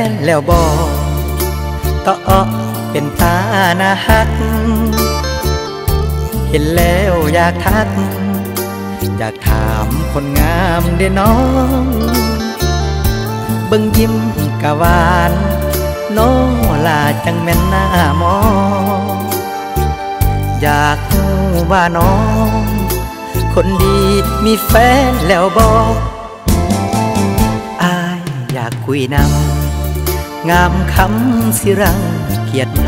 นแล้วบอกต่อเป็นตาหน้าฮักเห็นแล้วอยากทักอยากถามคนงามเด้น้องเบิ่งยิ้มกะหวานน้องลาจังแม่นหน้ามองอยากรู้ว่าน้องคนดีมีแฟนแล้วบอกอายอยากคุยนำงามคำสิรังเกียดไหม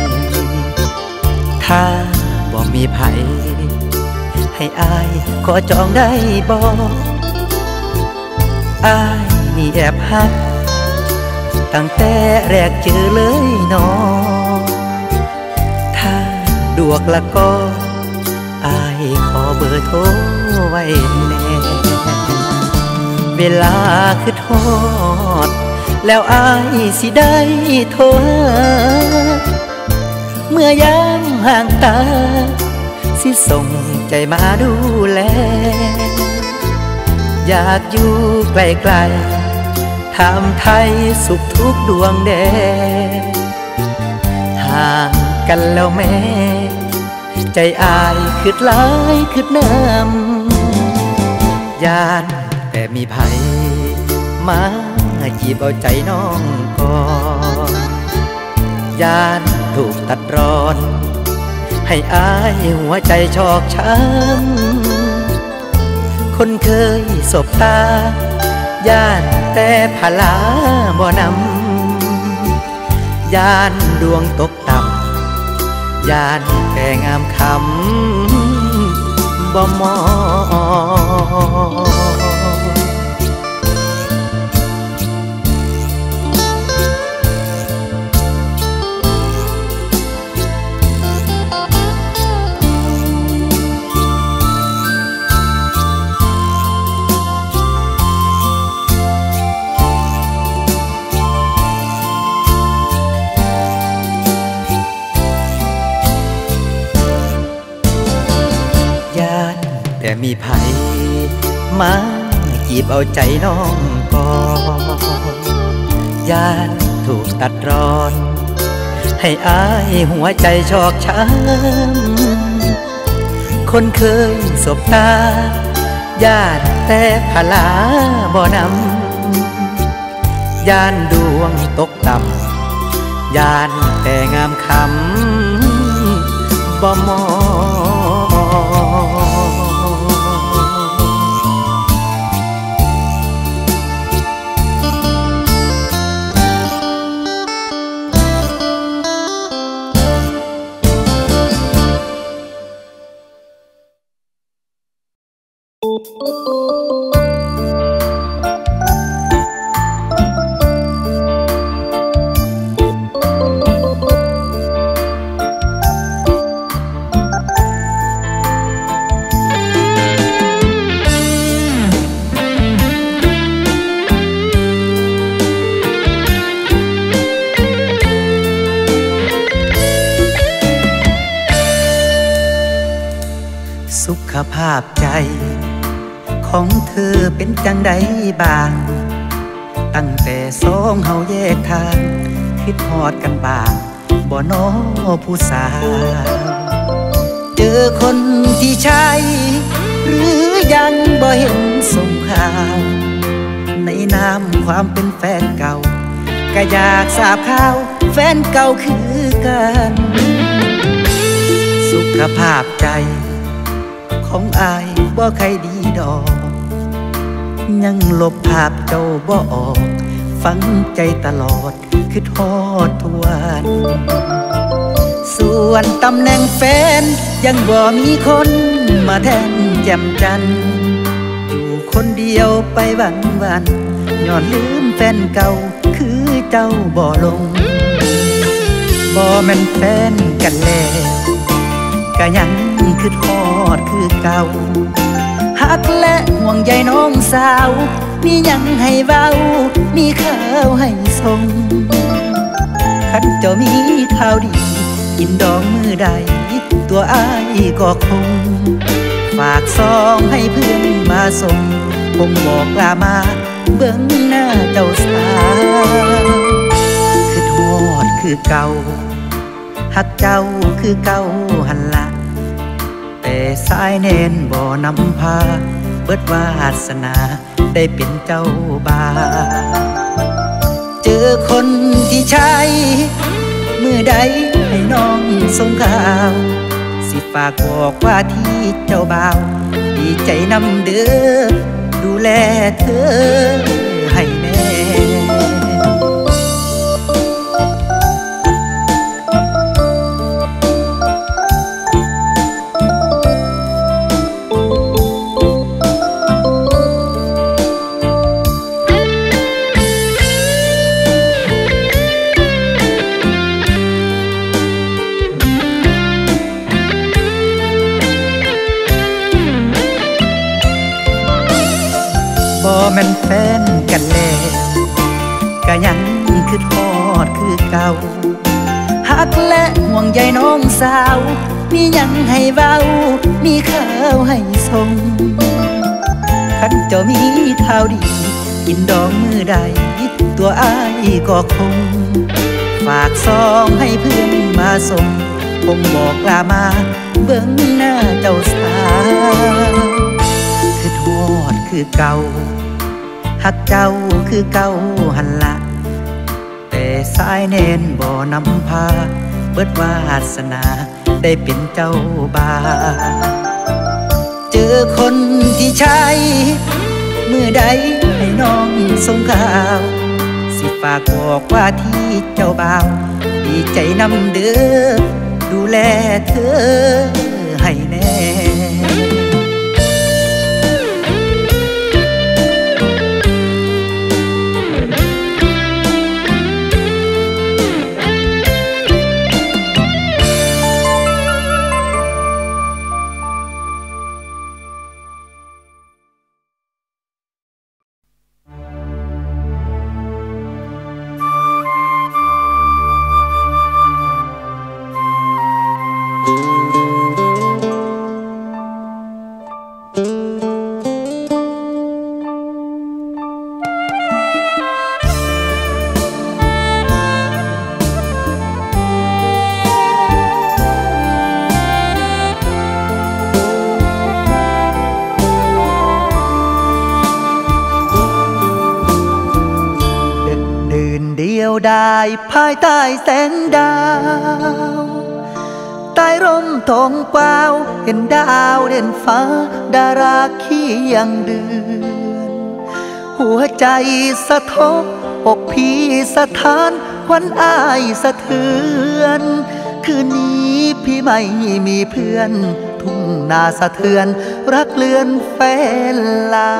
ถ้าบ่มีไผให้อายขอจองได้บอกอายนี่แอบฮักตั้งแต่แรกเจอเลยน้องถ้าดวกละก็อายขอเบอร์โทรไว้แน่เวลาคือทอดแล้วอายสิได้โทรเมื่อยามห่างตาสิส่งใจมาดูแลอยากอยู่ไกลๆถามไทยสุขทุกดวงแดงห่างกันแล้วแม่ใจอายคืดหลายคืดน้ำยานแต่มีไผมาจีบเอาใจน้องก่อนยานถูกตัดรอนให้อายหัวใจชอกช้ำคนเคยสบตาย่านแต่ผลาบ่นำย่านดวงตกต่ำย่านแต่งามคำบ่มองแต่มีไผมาจีบเอาใจน้องก่อนยานถูกตัดรอนให้อายหัวใจชอกช้ำคนเคยสบตาย่านแต่ผลาบ่นำย่านดวงตกต่ำย่านแต่งามคำบ่มองสุขภาพใจของเธอเป็นจังใดบ้างตั้งแต่สองเฮาแยกทางคิดฮอดกันบ้างบ่น้อผู้สาวเจอคนที่ใช่หรือยังบ่เห็นส่งข่าวในนามความเป็นแฟนเก่าก็อยากทราบข่าวแฟนเก่าคือกันสุขภาพใจของอายบ่ใครดีดอกยังลบภาพเจ้าบ่ออกฝังใจตลอดคือทอดทวนส่วนตำแหน่งแฟนยังบ่มีคนมาแทนแจ่มจันอยู่คนเดียวไปวันย้อนลืมแฟนเก่าคือเจ้าบ่ลงบ่แม่นแฟนกันแล้วก็ยังคือทอดคือเก่าฮักและห่วงใยน้องสาวมียังให้เว้ามีข้าวให้ส่งคันเจ้ามีข่าวดีกินดองมือใดตัวอ้ายก็คงฝากซองให้เพื่อนมาส่งคงบอกลามาเบิ่งหน้าเจ้าสาวคือเก่าหักเจ้าคือเก่าหันละแต่สายเน้นบ่นำพาเบิดวาสนาได้เป็นเจ้าบ่าวเจอคนที่ใช่มือใดให้น้องส่งข่าวสิฝากบอกว่าที่เจ้าบ่าวดีใจนำเด้อดูแลเธอให้แน่บ่แม่นแฟนกันแล้วก็ยังคือทอดคือเก่าหักและห่วงใยน้องสาวมีหยังให้เว้ามีข้าวให้ส่งคันเจ้ามีข่าวดีกินดองมือใดตัวอ้ายก็คงฝากซองให้เพื่อนมาส่งคงบอกลามาเบิ่งหน้าเจ้าสาวคือทอดคือเก่าหักเจ้าคือเก่าหันละแต่สายเน้นบ่นำพาเบิดวาสนาได้เป็นเจ้าบ่าวเจอคนที่ใช่มือใดให้น้องส่งข่าวสิฝากบอกว่าที่เจ้าบ่าวดีใจนำเด้อดูแลเธอให้แน่ได้ภายใต้แสงดาวใต้ร่มทองเปล่าเห็นดาวเด่นฟ้าดาราเคียงเดือนหัวใจสะทบอกพี่สะท้านควันอายสะเทือนคืนนี้พี่ไม่มีเพื่อนทุ่งนาสะเทือนรักเลือนแฟนลา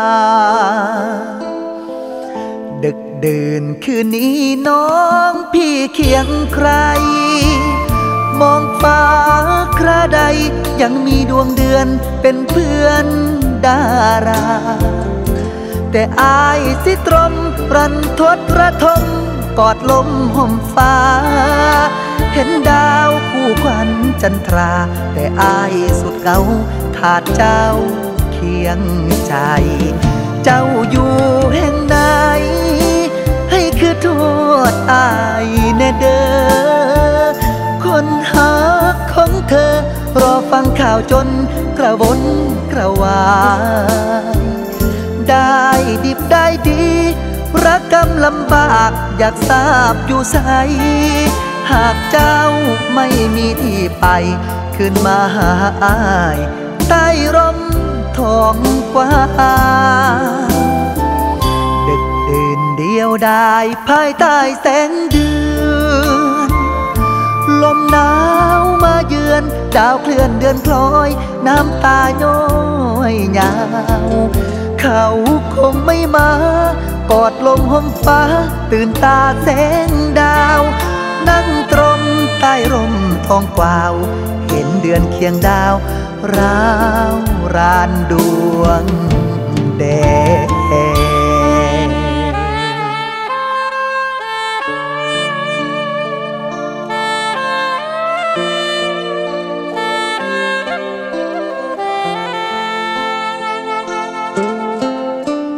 ดึกดื่นคืนนี้น้องพี่เคียงใครมองฟ้าคราใดยังมีดวงเดือนเป็นเพื่อนดาราแต่อายสิตรมรันทดระทมกอดลมห่มฟ้าเห็นดาวคู่ขวัญจันทราแต่อายสุดเก่าขาดเจ้าเคียงใจเจ้าอยู่แห่งใดให้คือโทษอายแน่เด้อคนหักของเธอรอฟังข่าวจนกระวนกระวายได้ดิบได้ดีรักกำลำบากอยากทราบอยู่ไสหากเจ้าไม่มีที่ไปขึ้นมาหาอายใต้ร่มทองกว้างดึกดื่นเดียวดายภายใต้แสงเดือนลมหนาวมาเยือนดาวเคลื่อนเดือนคล้อยน้ำตาย้อยยาวเขาคงไม่มากอดลมห่มฟ้าตื่นตาแสงดาวนั่งตรงใต้ร่มทองกวาวเห็นเดือนเคียงดาวร้าวรานดวงแดง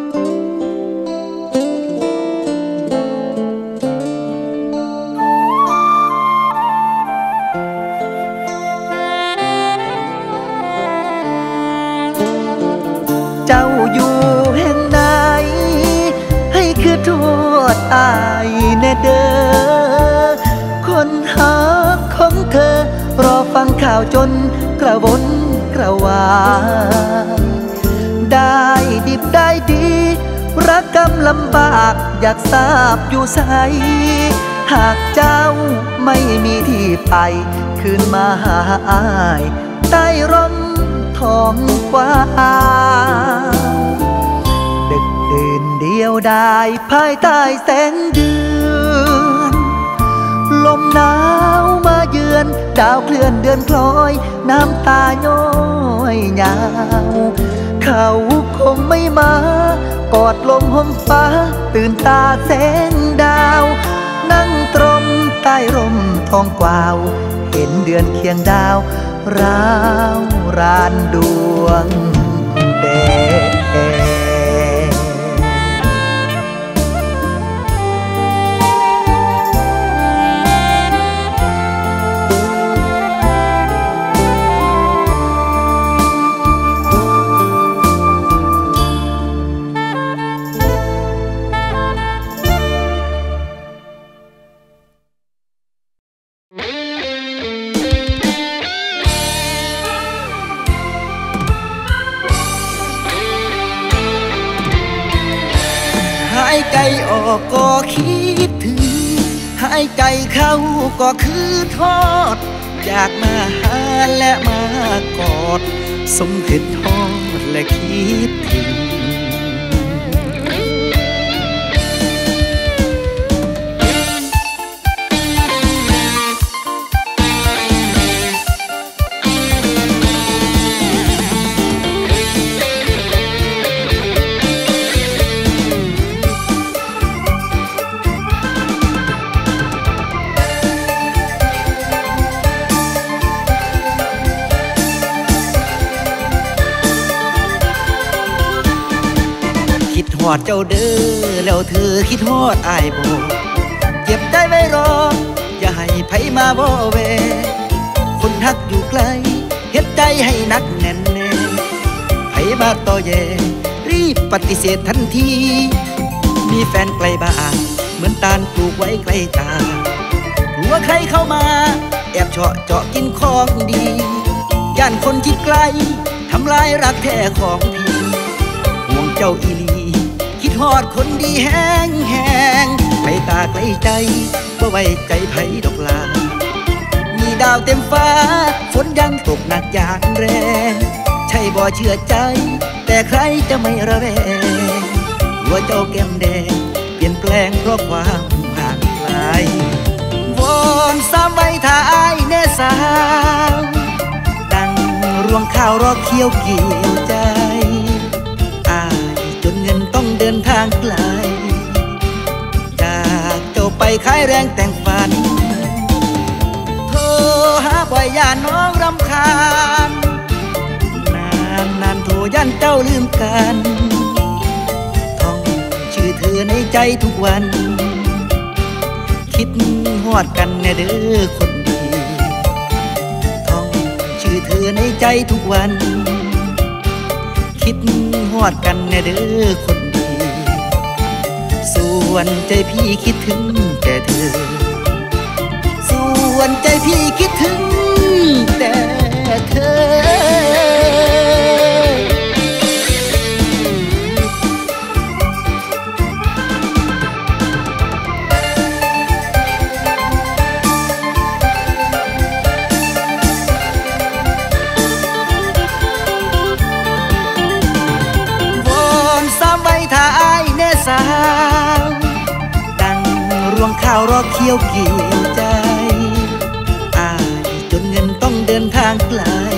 เคนหาของเธอรอฟังข่าวจนกระวนกระวายได้ดิบได้ดีรักกำลำบากอยากทราบอยู่ใสหากเจ้าไม่มีที่ไปคืนมาหาอ้ายใต้ร่มทองกว้างดึกดื่นเดียวดายภายใต้แสงเดือนลมหนาวมาเยือนดาวเคลื่อนเดือนคล้อยน้ำตาย้อยยาวเขาคงไม่มากอดลมห่มฟ้าตื่นตาแสงดาวนั่งตรงใต้ร่มทองกวาวเห็นเดือนเคียงดาวร้าวรานดวงแดงหายใจออกก็คิดถึงหายใจเข้าก็คือทอดอยากมาหาและมากอดสมคิดทอดและคิดถึงฮอดเจ้าเด้อแล้วเธอคิดฮอดอ้ายบ่เก็บได้ไว้รออย่าให้ไผมาบ่แวคนฮักอยู่ไกลเฮ็ดใจให้นักแน่นแน่ไผมาต่อแย่รีบปฏิเสธทันทีมีแฟนไกลบ้านเหมือนตาลปลูกไว้ใกล้ตากลัวใครเข้ามาแอบเจาะกินของดีย่านคนคิดไกลทำลายรักแท้ของพี่ห่วงเจ้าอีลีคิดฮอดคนดีแห้งแห้งไกลตาไกลใจบ่ไว้ใจไผดอกลามีดาวเต็มฟ้าฝนยังตกหนักอย่างแรงใช่บ่เชื่อใจแต่ใครจะไม่ระแวงหัวเจ้าแก้มแดงเปลี่ยนแปลงเพราะความห่างไกลวอนซ้ำไว้ถ้าอ้ายแน่สาวดังรวงข้าวรอเคี้ยวเกี่ยวใจต้องเดินทางไกลจากเจ้าไปขายแรงแต่งฝันโทรหาบ่อยย่านน้องรำคาญนานโทรย่านเจ้าลืมกันท่องชื่อเธอในใจทุกวันคิดฮอดกันแน่เด้อคนดีท่องชื่อเธอในใจทุกวันคิดฮอดกันแน่เด้อคนดีส่วนใจพี่คิดถึงแต่เธอส่วนใจพี่คิดถึงแต่เธอสาวดังรวงข้าวรอเคี้ยวเกี่ยวใจอ้ายจนเงินต้องเดินทางไกล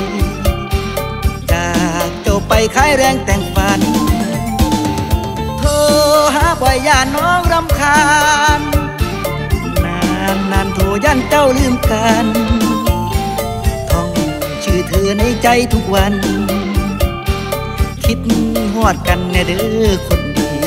จากเจ้าไปขายแรงแต่งฝันโทรหาบ่อยย่านน้องรำคาญนานโทรย่านเจ้าลืมกันท่องชื่อเธอในใจทุกวันคิดฮอดกันแน่เด้อคน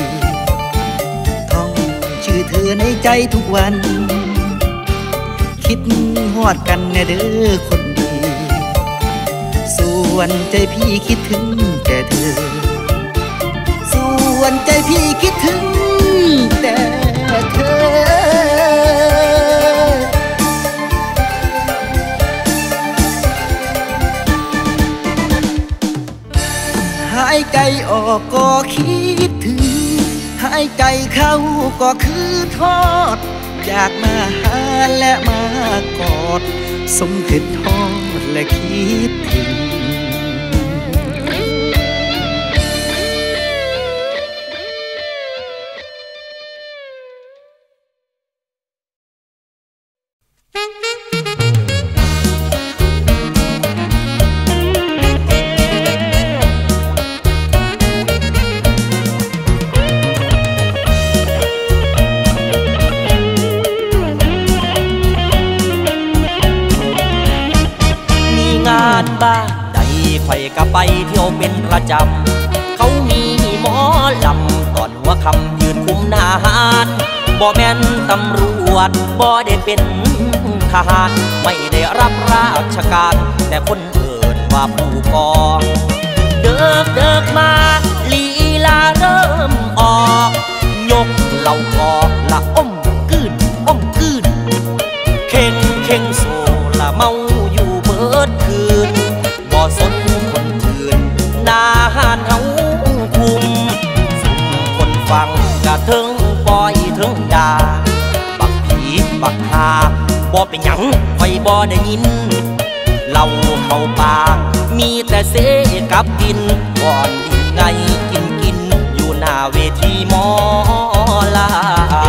ชื่อเธอในใจทุกวันคิดฮอดกันแน่เด้อคนดีส่วนใจพี่คิดถึงแต่เธอส่วนใจพี่คิดถึงแต่เธอก็คิดถึงหายใจเข้าก็คือทอดอยากมาหาและมากอดสมคิดทอดและคิดถึงบ้านใดข่อยก็ไปเที่ยวเป็นประจำเขามีหมอลำตอนหัวค่ำยืนคุมหน้าหานบ่แม่นตำรวจบ่ได้เป็นทหารไม่ได้รับราชการแต่คนเอิ้นว่าผู้กองเดิกมาลีลาเริ่มออกยกเหล่ากอละอ้มกืนเข่งโซละเมาอยู่เบิดคืนบ่สนคนอื่นหน้าหานเฮาคุมสุ่มคนฟังกะถึงปล่อยถึงด่าบักผีบักหาบ่เป็นหยังข่อยบ่ได้ยินเล่าเข้าปากมีแต่เสกับดินก่อนดินไงกินอยู่หน้าเวทีหมอลำ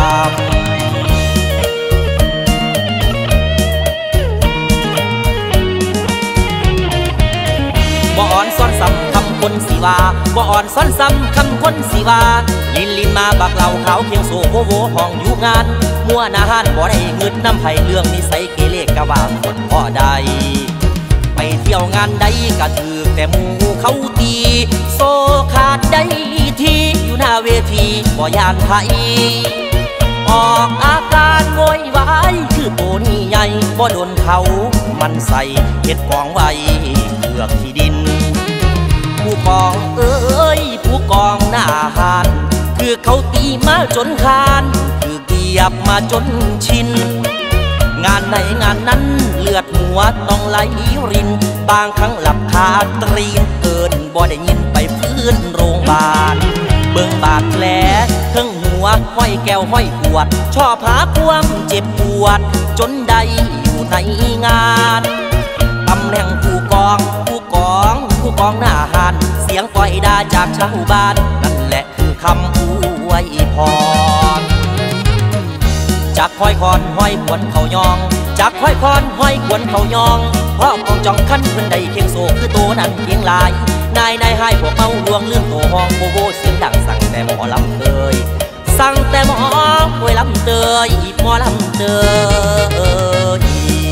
บ่อ่อนซ้อนซ้ำคำคนสิว่าบ่อ่อนซ้อนซ้ำคำคนสิว่าลินมาบักเหล่าขาวเคียงโซโวห้องอยู่งานมั่วนาหานบ่ได้เงินน้ำไผ่เรื่องนิสัยเกเรกะว่าคนพ่อใดไปเที่ยวงานใดก็ถือแต่หมู่เขาตีโซขาดได้ทีอยู่หน้าเวทีบ่ยานไทยออกอาการโวยวายคือโตนี่ใหญ่บ่โดนเขามันใส่เห็ดกองไว้เผือกที่ดินผู้กองเอ้ยผู้กองหน้าหานคือเขาตีมาจนคานคือเกียบมาจนชินงานไหนงานนั้นเลือดหัวต้องไหลรินบางครั้งหลับคาตรีนเกินบ่ได้ยินไปพื้นโรงพยาบาลเบิ่งบาดแผลทั้งหัวห้อยแก้วห้อยปวดชอบหาความเจ็บปวดจนได้อยู่ในงานตำแหน่งผู้กองหน้าหานเสียงปล่อยด่าจากชาวบ้านนั่นแหละคือคำอวยพรจากห้อยคอนห้อยขวนเขายองจากห้อยคอนห้อยขวนเขายองพ่อกองจองคันเพิ่นได้เคียงโซคือโตนั่นเคียงลายนายให้พวกเมาลวงเรื่องโตห้องโบโบเสียงดังสั่งแต่หมอลำเตยสั่งแต่หมอป่วยลำเตยหมอลำเตย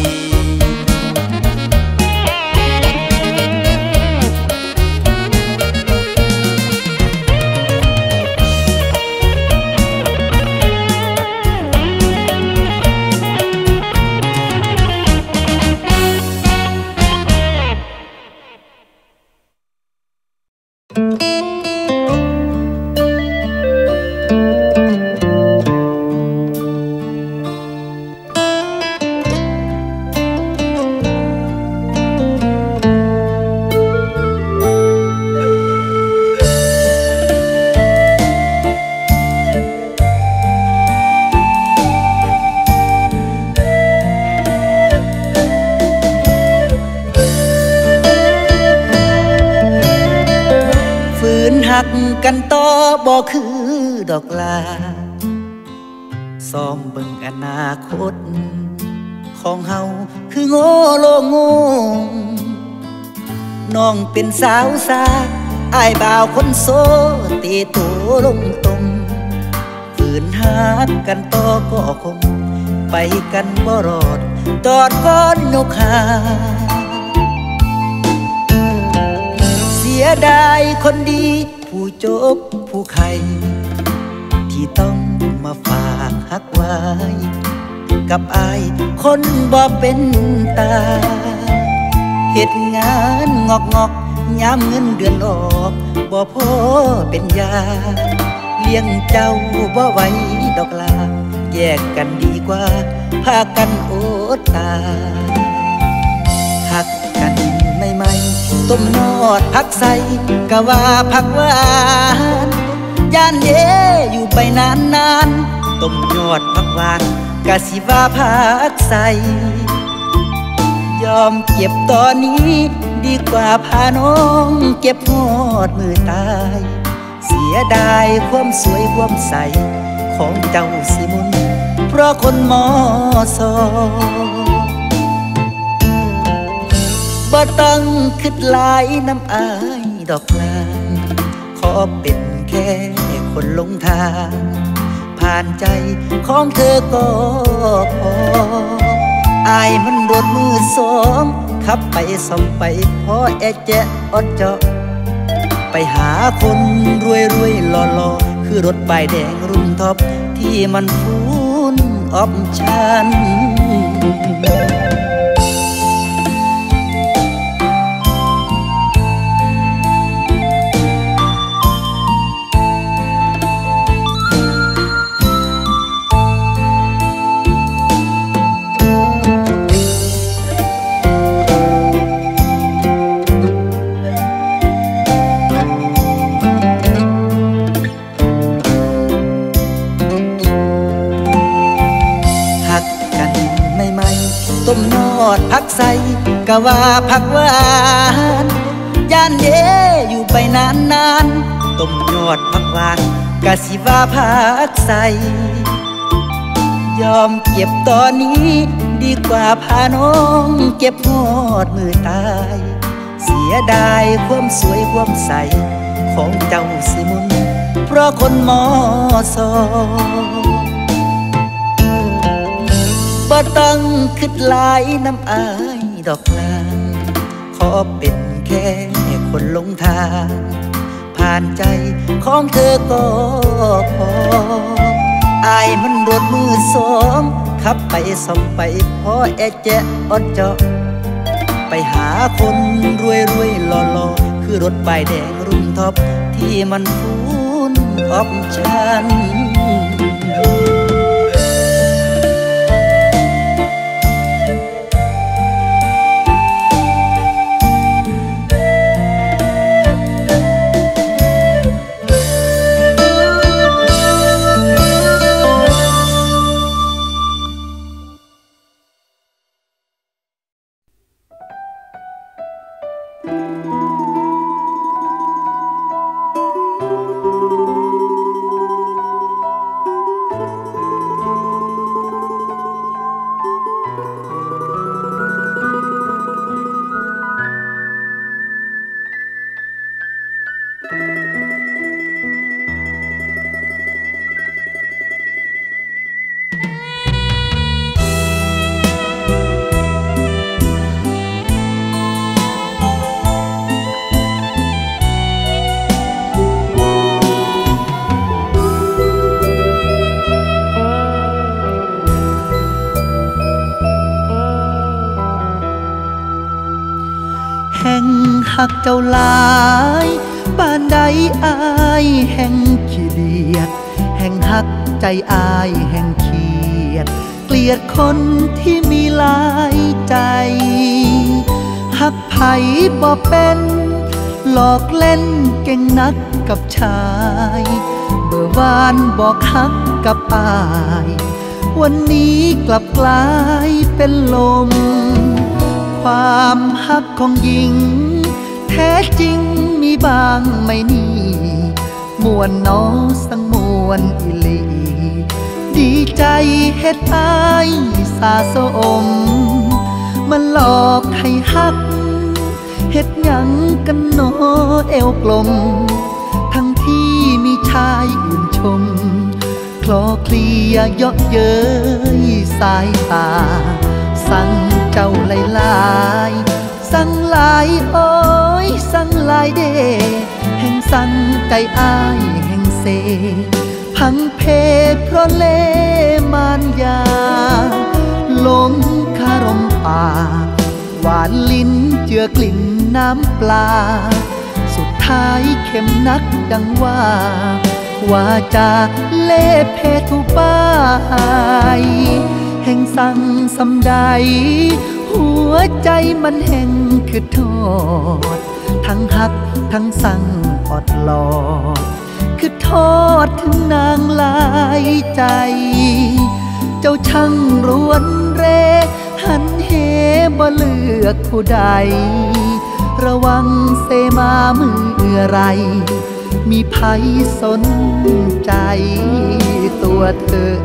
หักกันต่อบ่คือดอกลาซ้อมเบิ่งอนาคตของเฮาคือโง่โลงงน้องเป็นสาวสาอ้ายบ่าวคนโซตีโตลงตรงฝืนหักกันต่อก็คงไปกันบ่รอดตอดก้อนนกหาเสียดายคนดีผู้จบผู้ไข่ที่ต้องมาฝากหักไว้กับอายคนบ่เป็นตาเฮ็ดงานงอกยามเงินเดือนออกบ่พอเป็นยาเลี้ยงเจ้าบ่ไหวดอกลาแยกกันดีกว่าพากันอดตาหักกันใหม่ต้มนอดผักใส่กะว่าผักหวานย่านเดอยู่ไปนานต้มยอดผักหวานกะสิว่าผักใส่ยอมเก็บตอนนี้ดีกว่าพาน้องเก็บหอดมือตายเสียดายความสวยความใสของเจ้าสิมุนเพราะคนมอซอบ่ต้องคิดหลายน้ำอายดอกลางขอเป็นแค่คนหลงทางผ่านใจของเธอก็พออายมันรถมือสองขับไปส่องไปพอแอแจะอดเจาะไปหาคนรวยหล่อคือรถป้ายแดงรุ่นท็อปที่มันฟูนออปชั่นต้มยอดผักใส่กะว่าผักหวานย่านเดอยู่ไปนานต้มยอดผักหวานกะสิว่าผักใส่ยอมเก็บตอนนี้ดีกว่าพาน้องเก็บหอดมือตายเสียดายความสวยความใสของเจ้าสิมุนเพราะคนมอซอบ่ต้องคิดหลายน้ำอายดอกลางขอเป็นแค่คนหลงทางผ่านใจของเธอก็พออายมันรถมือสองขับไปส่องไปพอแอแจะอดเจาะไปหาคนรวยหล่อคือรถป้ายแดงรุ่นท็อปที่มันฟูนออปชั่นหักเจ้าหลายปานใดอายแห่งขี้เดียดแห่งหักใจอายแห่งเขียดเกลียดคนที่มีหลายใจหักไผบ่เป็นหลอกเล่นเก่งนักกับชายเมื่อวานบอกหักกับอายวันนี้กลับกลายเป็นลมความหักของหญิงแท้จริงมีบางไม่นี่มวนน้อสังมวนอิลีดีใจเฮ็ดอายสาสมมันหลอกให้หักเฮ็ดหยังกันโนเอวกลมทั้งที่มีชายอื่นชมคลอเคลียเยาะเย้ยสายตาสั่งเจ้าหลายสั่งหลายโอ้ยสั่งหลายเดแห่งสั่งใจอายแห่งเซพังเพเพราะเล่มานยาหลงคารมป่าหวานลิ้นเจือกลิ่นน้ำปลาสุดท้ายเข็มนักดังว่าจะเล่เพทุบายแห่งสั่งสำใดหัวใจมันแห่งคือทอดทั้งหักทั้งสั่งอดหลอดคือทอดถึงนางหลายใจเจ้าช่างรวนเรหันเหบ่เลือกผู้ใดระวังเสมาเมื่อไรมีภัยสนใจตัวเธอ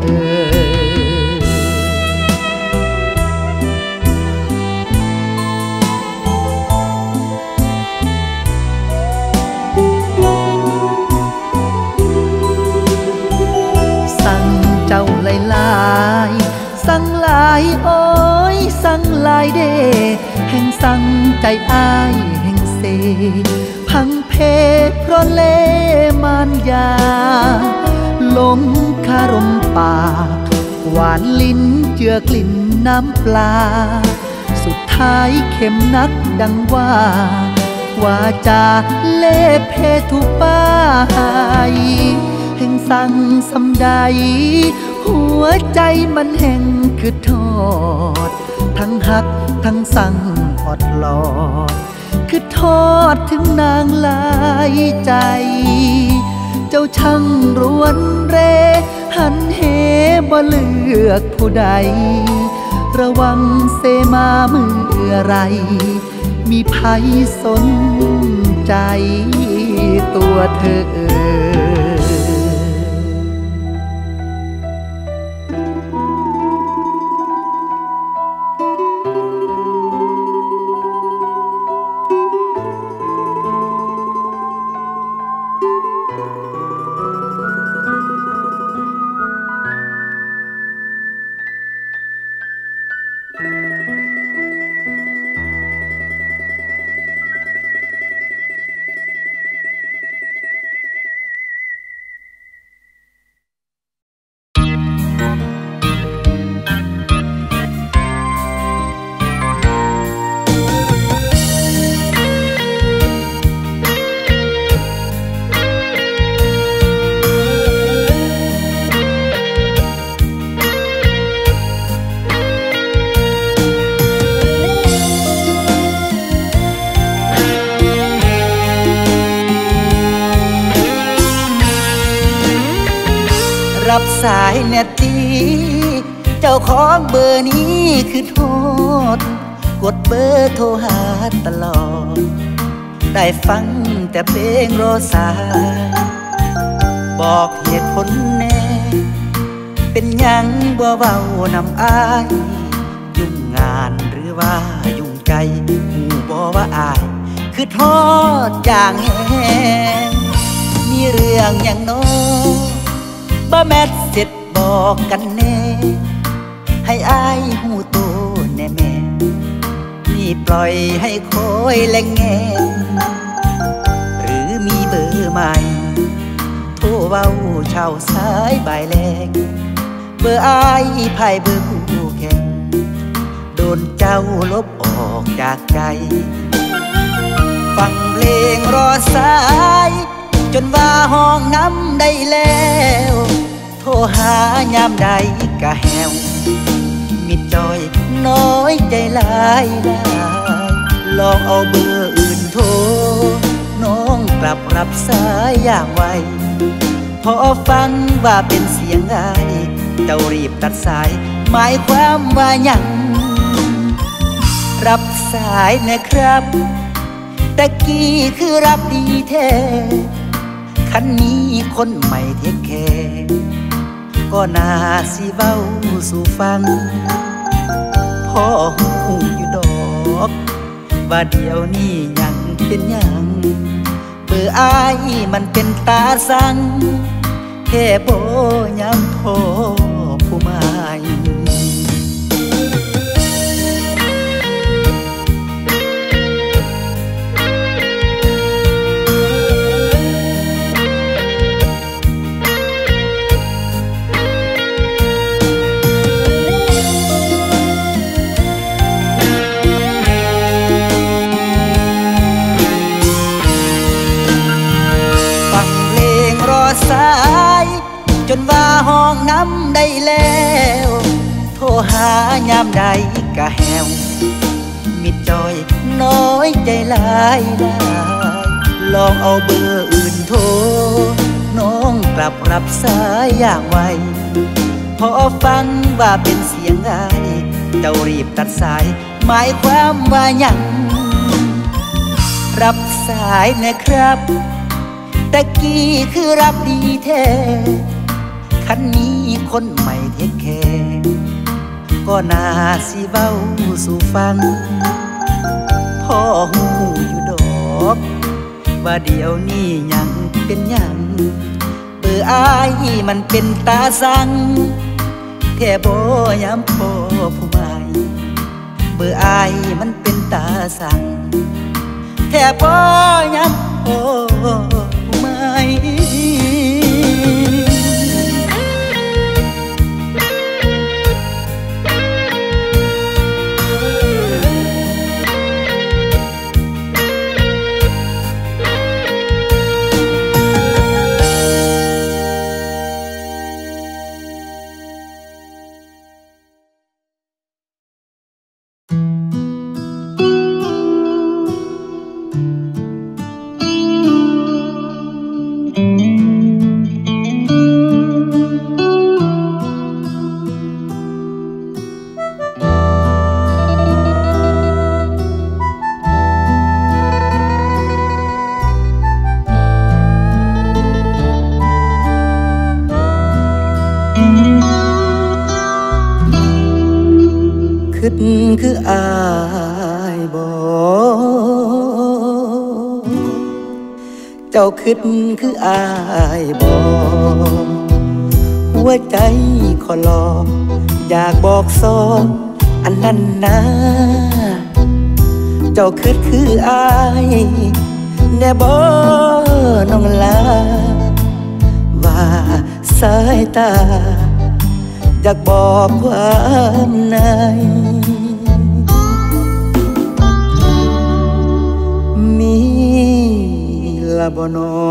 สั่งเจ้าหลายๆสั่งหลายโอ้ยสั่งหลายเดแห่งสั่งใจอ้ายแห่งเสพังเพเพราะเล่มานยาลมคารมปากหวานลิ้นเจือกลิ่นน้ำปลาสุดท้ายเข็มนักดังว่าจาเล่เพทุป้ายแห่งสั่งสำใดหัวใจมันแห่งคือทอดทั้งหักทั้งสั่งอดหลอดคือทอดถึงนางหลายใจเจ้าช่างรวนเรหันเหบ่เลือกผู้ใดระวังเสมาเมื่อไรมีภัยสนใจตัวเธอรับสายเนตีเจ้าของเบอร์นี้คือโทษกดเบอร์โทรหาตลอดได้ฟังแต่เพลงรอสายบอกเหตุผลแน่เป็นยังบ่เว้านำอายยุ่งงานหรือว่ายุ่งใจหูบ่ว่าอายคือโทษอย่างแห้งมีเรื่องอย่างน้อยบ่แมทเสร็จบอกกันแน่ให้อายหูโตแน่แม่นี่ปล่อยให้คอยแลงแงหรือมีเบอร์ใหม่โทรเว้าเช่าสายบ่ายแลงเบอร์อายไพ่เบอร์คู่แข่งโดนเจ้าลบออกจากใจฟังเพลงรอสายจนว่าห้องน้ำได้แล้วโทรหายามใดกะแหวมิดจอยน้อยใจหลายลองเอาเบอร์อื่นโทรน้องกลับรับสายอย่างไวพอฟังว่าเป็นเสียงอายเจ้ารีบตัดสายหมายความว่าหยังรับสายนะครับตะกี้คือรับดีแท้คันนี้คนใหม่เทคแคร์ก็น่าสิเว้าสู่ฟังพ่อหูอยู่ดอกว่าเดี๋ยวนี้ยังเป็นหยังเบอร์อายมันเป็นตาสั่งแค่บ่ยังพอผู้ใหม่สายจนว่าห้องน้ำได้แล้วโทรหายามใดกะแหวมมิดจอยน้อยใจหลายลองเอาเบอร์อื่นโทรน้องกลับรับสายอย่างไวพอฟังว่าเป็นเสียงไอ้เจ้ารีบตัดสายหมายความว่าหยังรับสายนะครับตะกี้คือรับดีแท้คันนี้คนใหม่เทคแคร์ก็น่าสิเว้าสู่ฟังพ่อหูอยู่ดอกว่าเดี๋ยวนี้ยังเป็นยังเบอร์อายมันเป็นตาสั่งแค่บ่ยามพ่อผู้ใหม่เบอร์อายมันเป็นตาสั่งแค่บ่ยามพ่อผู้ใหม่คืออายบ่เจ้าคิดคืออายบ่หัวใจขอลองอยากบอกสองอันนั้นนะเจ้าคิดคืออายแน่บ่น้องลาว่าสายตาอยากบอกความในมีละบ่น้อ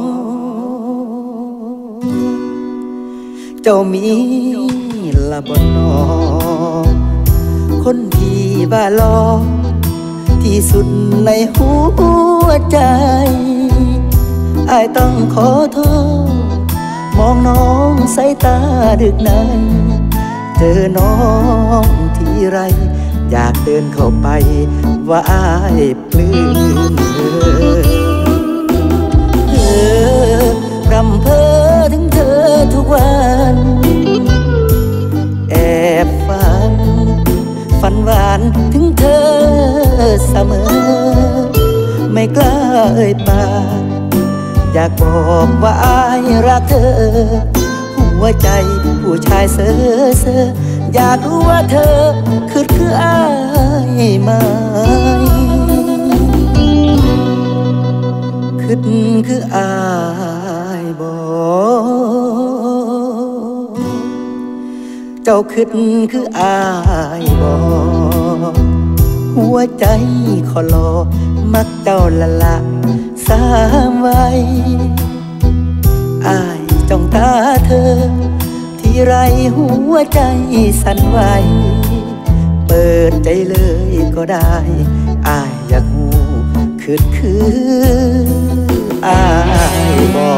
เจ้ามีละบ่น้อคนที่บ้าลอที่สุดในหัวใจอ้ายต้องขอโทษมองน้องสายตาดึกในเจอน้องทีไรอยากเดินเข้าไปว่าอ้ายปลื้มรำเพ้อถึงเธอทุกวันแอบฝันหวานถึงเธอเสมอไม่กล้าเอ่ยปากอยากบอกว่าอ้ายรักเธอหัวใจผู้ชายเซ่ออยากรู้ว่าเธอคืออ้ายไหมคืออ้ายบ่เจ้าคืออ้ายบ่หัวใจขอรอมักเจ้าละสามไว้อ้ายจ้องตาเธอที่ไรหัวใจสั่นไหวเปิดใจเลยก็ได้อ้ายอยากหูคืออ้ายบอก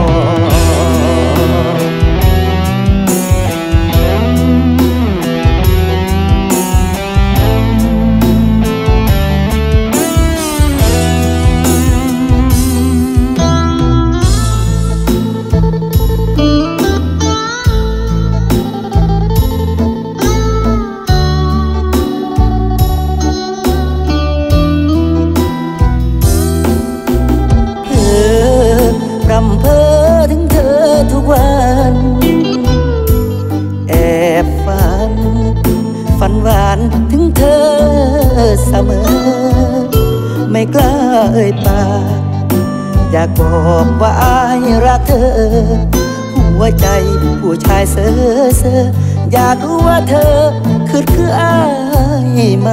รำเพ้อถึงเธอทุกวันแอบฝันหวานถึงเธอเสมอไม่กล้าเอ่ยปากอยากบอกว่าอ้ายรักเธอหัวใจผู้ชายเซ่ออยากรู้ว่าเธอคืออ้ายไหม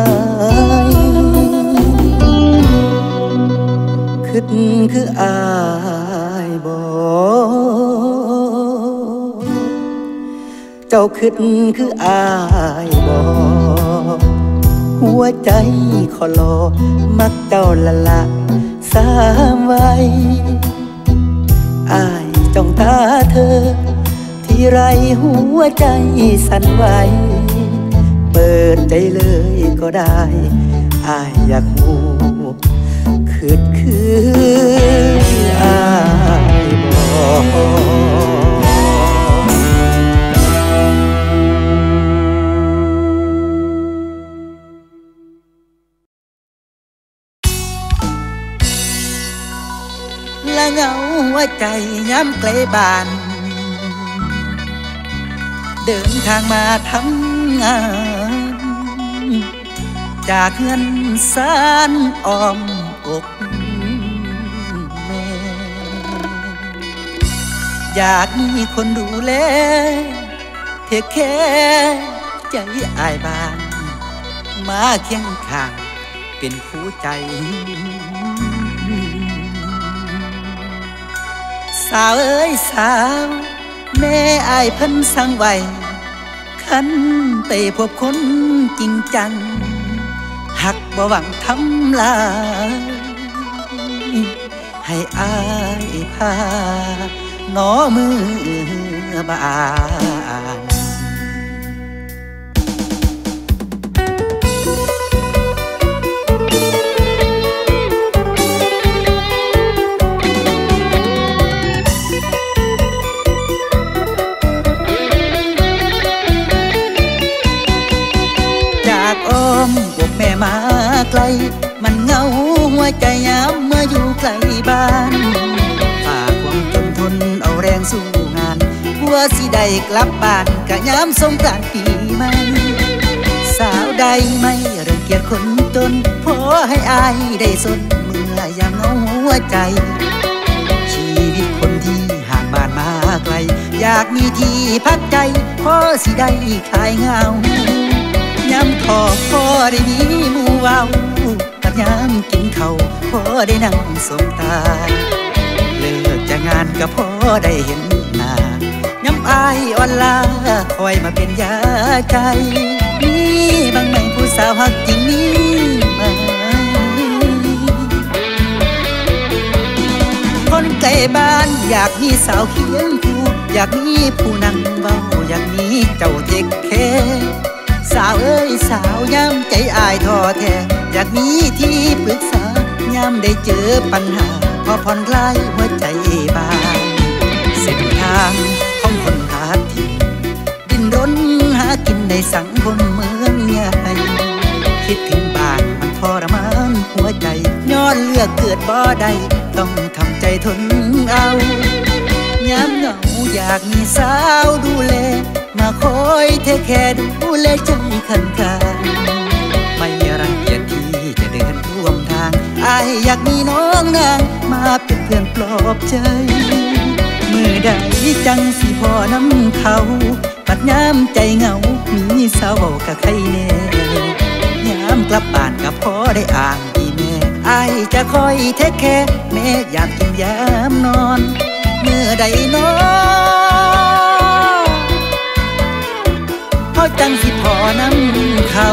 คืออ้ายบ่เจ้าคืออ้ายบ่หัวใจขอรอมักเจ้าละสามไว้อ้ายจ้องตาเธอที่ไรหัวใจสั่นไหวเปิดใจเลยก็ได้อ้ายอยากหูคืออ้ายบอกละเงาหัวใจย้ำไกลบ้านเดินทางมาทำงานจากเงินสานอ้อมอกแม่อยากมีคนดูแลเทคแค่ใจอ้ายบ้านมาเคียงข้างเป็นคู่ใจสาวเอ้ยสาวแม่อ้ายเพิ่นสั่งไว้คันไปพบคนจริงจังหักบ่หวังทำลายให้อ้ายพาหนอมือบานอ้อมอกแม่มาไกลมันเหงาหัวใจย้ำเมื่ออยู่ไกลบ้านฝากความจนทนเอาแรงสู้งานกลัวสิได้กลับบ้านกะย้ำสงกรานต์ปีใหม่สาวใดไม่เรื่องเกียดคนจนพอให้อายได้สนเมื่อยามเหงาหัวใจชีวิตคนที่ห่างบ้านมาไกลอยากมีที่พักใจพอสิได้คลายเหงาย้ำขอพอได้มีหมู่เว้ากับย้ำกินข้าวพอได้นั่งสบตาเลิกจากงานก็พอได้เห็นหน้าย้ำอายอ่อนลาคอยมาเป็นยาใจมีบางไหมผู้สาวฮักจริงนี้ไหมคนไกลบ้านอยากมีสาวเคียงคู่อยากมีผู้นั่งเว้าอยากมีเจ้าเทคแค่สาวเอ้ยสาวย้ำใจอายท้อแท้อยากมีที่ปรึกษาย้ำได้เจอปัญหาพอผ่อนคลายหัวใจบ้างเส้นทางของคนหาที่ดิ้นรนหากินในสังคมเมืองใหญ่คิดถึงบ้านมันทรมานหัวใจย้อนเลือกเกิดบ่ได้ต้องทำใจทนเอาย้ำเหงาอยากมีสาวดูแลมาคอยเทคแคร์ดูแลใจข้างๆไม่รังเกียจที่จะเดินร่วมทางอายอยากมีน้องนางมาเป็นเพื่อนปลอบใจมือใดจังสิพอน้ำเขาปัดย้ำใจเหงามีสาวกะใครแน่ย้ำกลับบ้านกับพ่อได้อ่างอีแม่อายจะคอยเทคแคร์แม่อยากกินยามนอนเมื่อใดน้องเขาจังสิพอน้ำเขา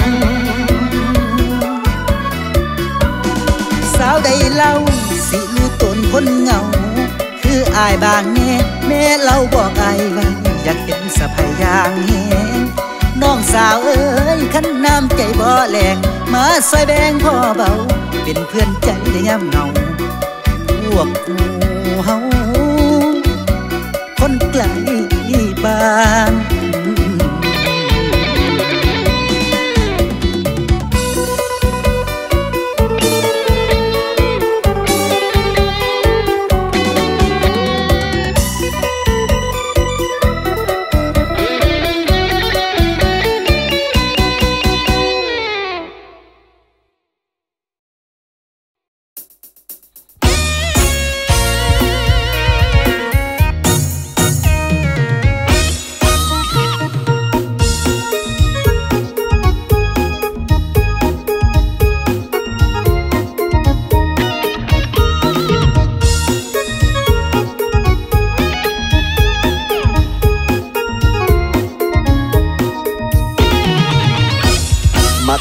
สาวใดเล่าสิรู้ตนคนเหงาคืออายบางแม่เล่าบอกอายว่าอยากเห็นสะพายอย่างแหงน้องสาวเอ้ยขันน้ำใจบ่แรงมาซอยแบงพ่อเบาเป็นเพื่อนใจได้ย่ำเงาพวกหมู่เฮาคนไกลบ้าน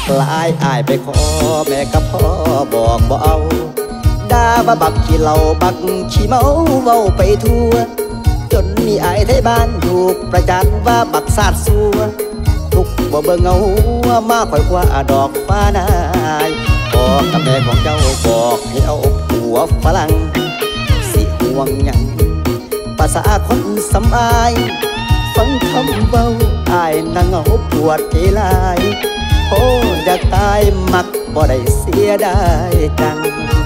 กหลายอายไปขอแม่กับพ่อบอกบ่เอาด่าว่าบักขี้เหล้าบักขี้เมาเว้าไปทั่วจนมีอายไทยบ้านถูกประจานว่าบักซาดซัวทุกบ่เบิ่งเอามาค่อยกว่าดอกฟ้านายพ่อกับแม่ของเจ้าบอกให้เอาผัวฝรั่งสิห่วงหยังภาษาคนสำอายฟังคำเบาอายนั่งเอาปวดใจลายโอ้อยากตายมักบ่ได้เสียได้จัง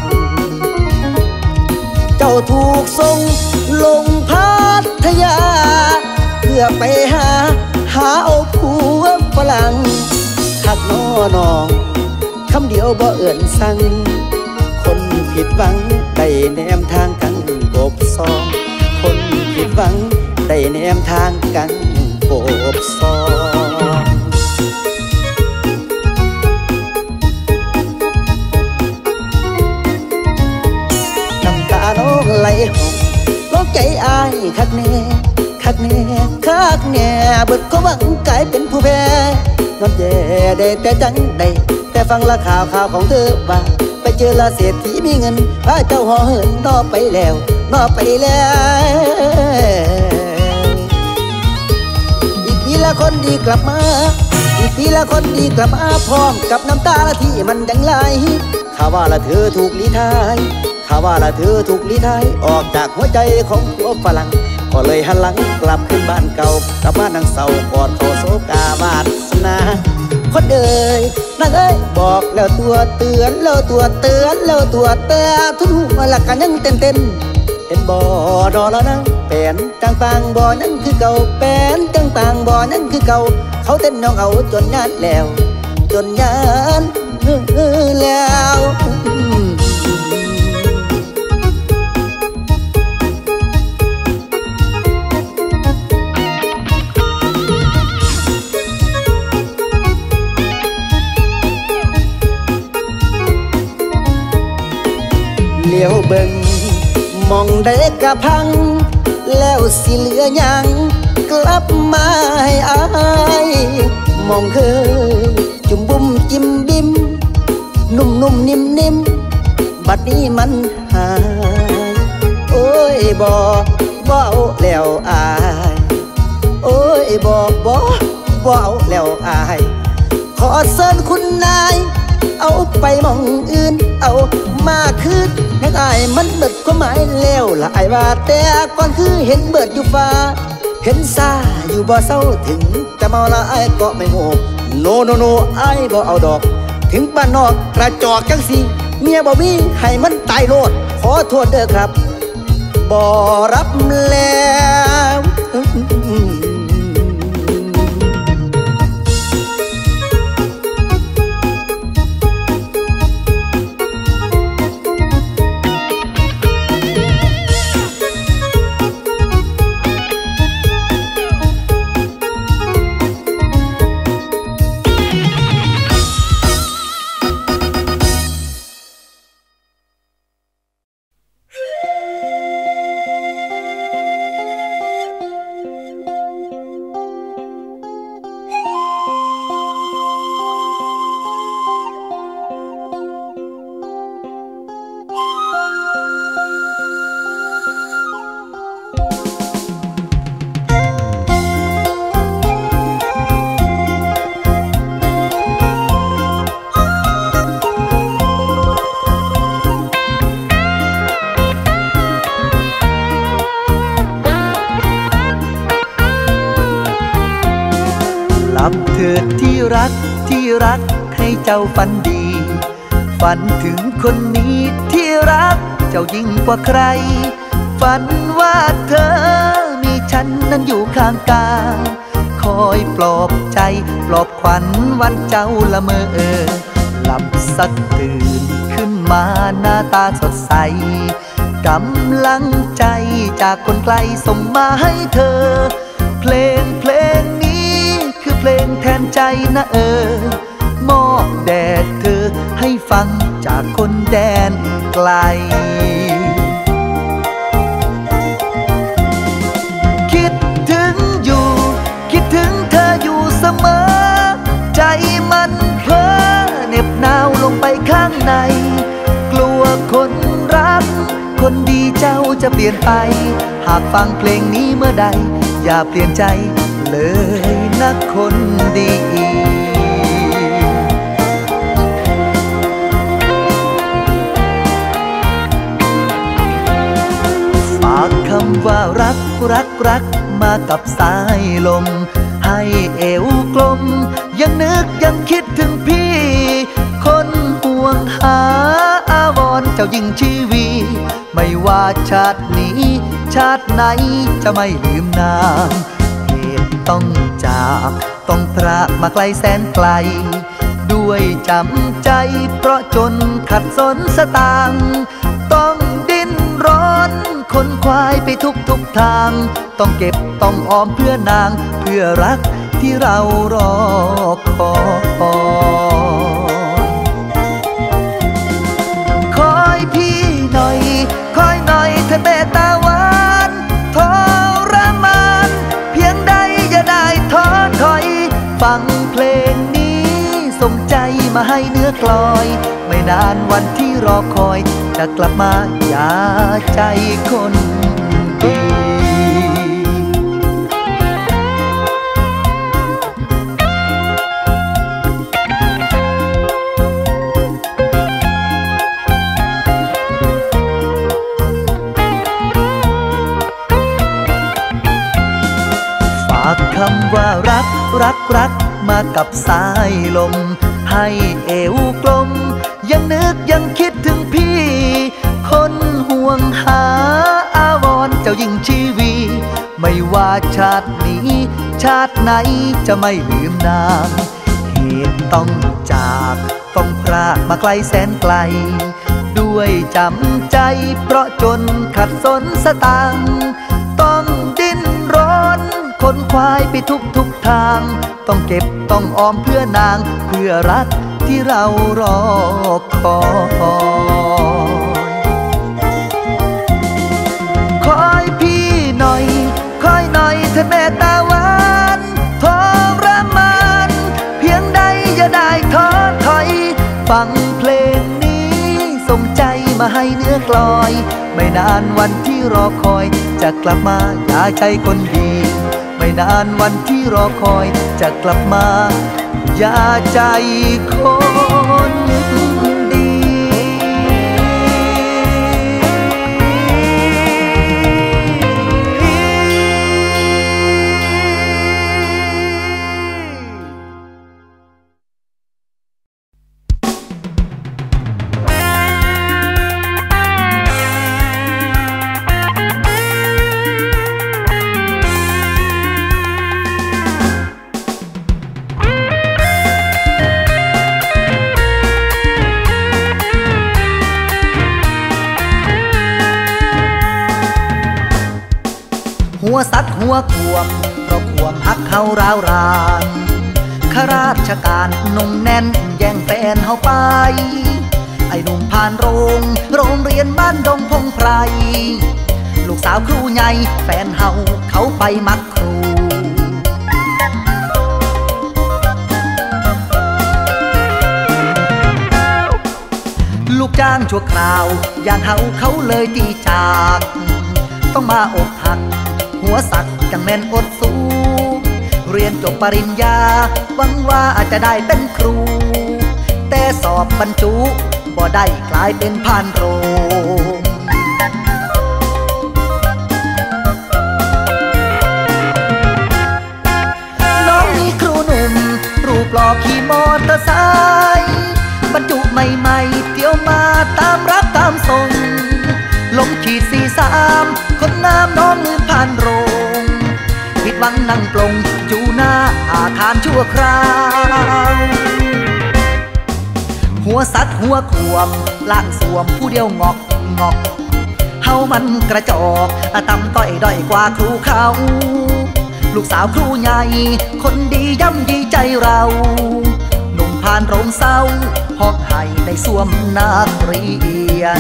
เจ้าถูกส่งลงพัทยาเพื่อไปหาเอาผัวฝรั่งคักน้อน้องคำเดียวบ่เอื่นสั่งคนผิดหวังได้แนมทางกันกบซองคนผิดหวังได้แนมทางกันกบซองน้ำตาน้องไหลหองร้องใจอายคักแน่คักแน่คักแน่เบิดก็หวังกลายเป็นผู้แพ้นอนแย่ได้แต่จังได้แต่ฟังละข่าวของเธอว่าไปเจอละเศรษฐีมีเงินพาเจ้าห่อเหินนอไปแล้วนอไปแล้วอีกปีละคนดีกลับมาอีกปีละคนดีกลับมาพร้อมกับน้ำตาละที่มันยังไหลข่าวว่าละเธอถูกลี้ทายข่าวว่าละเธอถูกลี้ทายออกจากหัวใจของผัวฝรั่งก็เลยหันหลังกลับขึ้นบ้านเก่ากลับบ้านนางเศร้ากอดเขาโศกาวาสนาคนเอ่ยนางเอ้ยบอกแล้วตัวเตือนแล้วตัวเตือนแล้วตัวเตือนทุกหัวหลักกันยังเต้นเห็นบ่ดอแล้วนะแป้นต่างบ่นั่นคือเก่าแป้นต่างบ่นั่นคือเก่าเขาเต้นน้องเอาจนยานแล้วจนยานแล้วเลี้ยวเบิ่งมองได้กะพังแล้วสิเหลือยังกลับมาให้อายมองเคยจุ่มบุ้มจิ้มบิมนุ่มนิ่มบัดนี้มันหายโอ้ยบ่เอาแล้วอายโอ้ยบ่เอาแล้วอายขอเชิญคุณนายเอาไปมองอื่นเอามาคืนนักอายมันเบิดความหมายแล้วละอายว่าแต่ก่อนคือเห็นเบิดอยู่ฟ้าเห็นซาอยู่บ่เศร้าถึงจะเมาละอายก็ไม่โง่โนอายบ่เอาดอกถึงบ้านนอกกระจอกจังสิเมียบ่มีให้มันตายโลดขอโทษเด้อครับบ่รับแล้วเถิดที่รักให้เจ้าฝันดีฝันถึงคนนี้ที่รักเจ้ายิ่งกว่าใครฝันว่าเธอมีฉันนั้นอยู่ข้างกายคอยปลอบใจปลอบขวัญวันเจ้าละเมอหลับสักตื่นขึ้นมาหน้าตาสดใสกำลังใจจากคนไกลส่งมาให้เธอเพลงนี้คือเพลงแทนใจนะมอบแด่เธอให้ฟังจากคนแดนไกลคิดถึงเธออยู่เสมอใจมันเพ้อจะเปลี่ยนไปหากฟังเพลงนี้เมื่อใดอย่าเปลี่ยนใจเลยนะคนดีฝากคำว่ารักรักรักมากับสายลมให้เอวกลมยังนึกยังคิดถึงพี่คนห่วงหาอาวรเจ้ายิ่งชีวีไม่ว่าชาตินี้ชาติไหนจะไม่ลืมนางเหตุต้องจากต้องพรากมาไกลแสนไกลด้วยจำใจเพราะจนขัดสนสตางค์ต้องดิ้นร้อนคนควายไปทุกทางต้องเก็บต้องออมเพื่อนางเพื่อรักที่เรารอคอยพี่หน่อยคอยหน่อยเธอเมตตาหวานทรมานเพียงใดอย่าได้ท้อถอยฟังเพลงนี้ส่งใจมาให้เนื้อกลอยไม่นานวันที่รอคอยจะกลับมาอย่าใจคนดีคำว่ารักรักรักมากับสายลมให้เอวกลมยังนึกยังคิดถึงพี่คนห่วงหาอาวรเจ้ายิ่งชีวีไม่ว่าชาตินี้ชาติไหนจะไม่ลืมนางเหตุต้องจากต้องพรากมาไกลแสนไกลด้วยจำใจเพราะจนขัดสนสตางค์ต้องดิ้นร้อนคนควายไปทุกทางต้องเก็บต้องออมเพื่อนางเพื่อรักที่เรารอคอยพี่หน่อยคอยหน่อยเธอเมตตาหวานทรมานเพียงใดอย่าได้ท้อถอยฟังเพลงนี้ส่งใจมาให้เนื้อกลอยไม่นานวันที่รอคอยจะกลับมาอย่าใจคนดีไม่นานวันที่รอคอยจะกลับมาอย่าใจคนดีหัวสัตว์หัวขวมเพราะขวมหักเขาร้าวรานข้าราชการนุ่งแน่นแย่งแฟนเฮาไปไอ้หนุ่มผ่านโรงเรียนบ้านดงพงไพรลูกสาวครูใหญ่แฟนเฮาเขาไปมักครูลูกจ้างชั่วคราวอย่างเฮาเขาเลยตีจากต้องมาอกหักหัวสักจังแม่นอดสู้เรียนจบปริญญาหวังว่าอาจจะได้เป็นครูแต่สอบบรรจุบ่ได้กลายเป็นผ่านโรงน้องมีครูหนุ่มรูปหล่อขี่มอเตอร์ไซค์บรรจุใหม่ๆเที่ยวมาตามรับตามส่งลงขีด43คนงามน้องลืมผ่านโรงผิดหวังนั่งปลงอยู่หน้าอาคารชั่วคราวหัวสัตว์หัวขวมล่างสวมผู้เดียวงอกเฮามันกระจอกต่ำต้อยด้อยกว่าครูเขาลูกสาวครูใหญ่คนดีย่ำยีใจเราหนุ่มผ่านโรงเศร้าฮอกไห้ได้สวมนักเรียน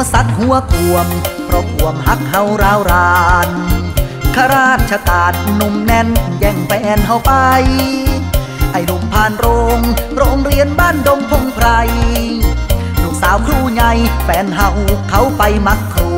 สัตว์หัวขวมเพราะขวมหักเฮาราวรานข้าราชการหนุ่มแน่นแย่งแฟนเฮาไปไอ้หนุ่มผ่านโรงเรียนบ้านดงพงไพรลูกสาวครูใหญ่แฟนเฮาเขาไปมักครู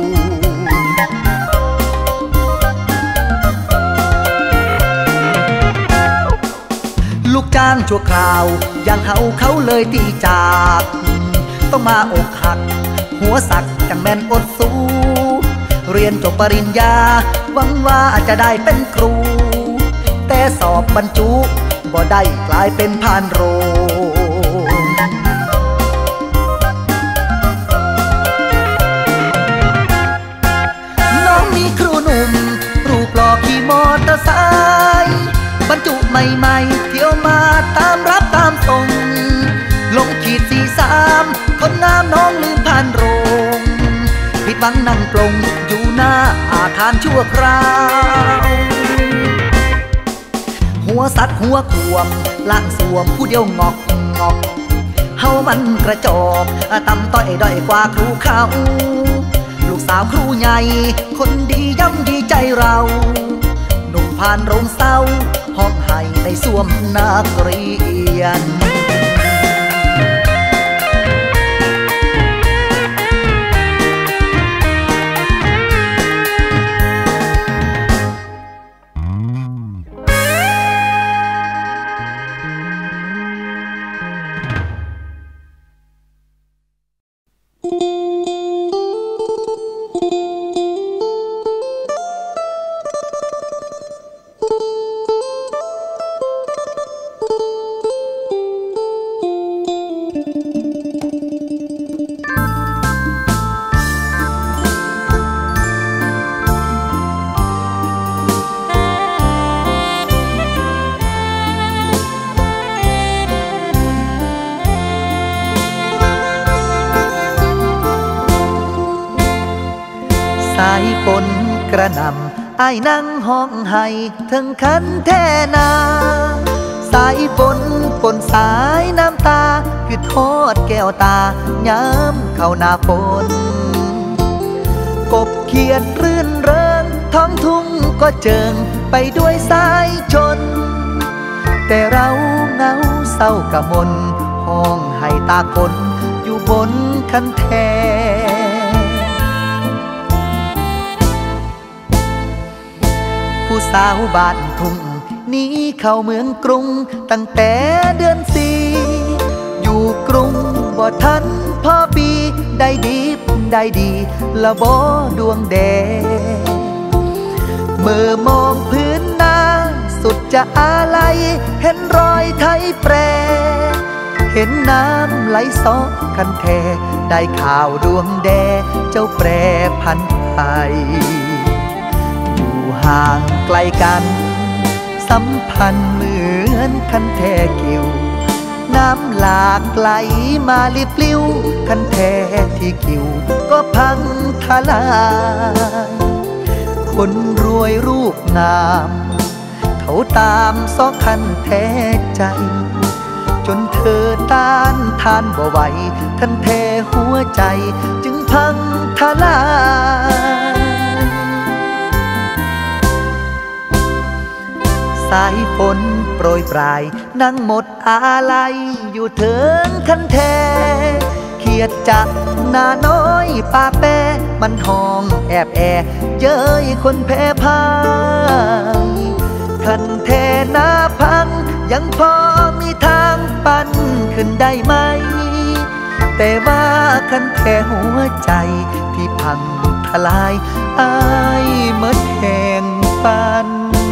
ลูกจ้างชั่วคราวอย่างเฮาเขาเลยตีจากต้องมาอกหักหัวสักจังแม่นอดสู้เรียนจบปริญญาหวังว่าจะได้เป็นครูแต่สอบบรรจุบ่ได้กลายเป็นผ่านโรงน้องมีครูหนุ่มรูปหล่อขี่มอเตอร์ไซค์บรรจุใหม่ๆเที่ยวมาตามรับตามส่งลงขีด43คนงามน้องลืมผ่านโรงผิดหวังนั่งปลงอยู่หน้าอาคารชั่วคราวหัวสัตว์หัวขวมล่างสวมผู้เดียวงอกเฮามันกระจอกต่ำต้อยด้อยกว่าครูเขาลูกสาวครูใหญ่คนดีย่ำดีใจเราหนุ่มผ่านโรงเศร้าห้องไห้ในสวมนักเรียนสายฝนกระหน่ำอ้ายนั่งห้องไห้ถึงคันแท่นาสายฝนปนสายน้ำตาคือทอดแก้วตาย้ำเข้าหน้าฝนกบเขียดรื่นเริงท้องทุ่งก็เจิงไปด้วยสายชนแต่เราเงาเศร้ากะมนห้องไห้ตาคนอยู่บนคันแท่ผู้สาวบ้านทุ่งหนีเข้าเมืองกรุงตั้งแต่เดือน4อยู่กรุงบ่ทันพอปีได้ดีละบ่ดวงแดงเมื่อมองพื้นหน้าสุดจะอาลัยเห็นรอยไทยแปรเห็นน้ำไหลซอกคันแทได้ข่าวดวงแดเจ้าแปรพันไปห่างไกลกันสัมพันธ์เหมือนคันแทกิ่วน้ำหลากไหลมาลิบลิ้วคันแทที่กิ่วก็พังทลายคนรวยรูปงามเขาตามซอกคันแทใจจนเธอต้านทานบ่ไหวคันแทหัวใจจึงพังทลายสายฝนโปรยปลายนั่งหมดอาลัยอยู่เถิงคันแทเขียดจักหน้าน้อยปากแปมันห้องแอบเย้ยคนแพ้พ่ายคันแทหน้าพังยังพอมีทางปั้นขึ้นได้ไหมแต่ว่าคันแทหัวใจที่พังทลายอ้ายเมื่อแห่งปัน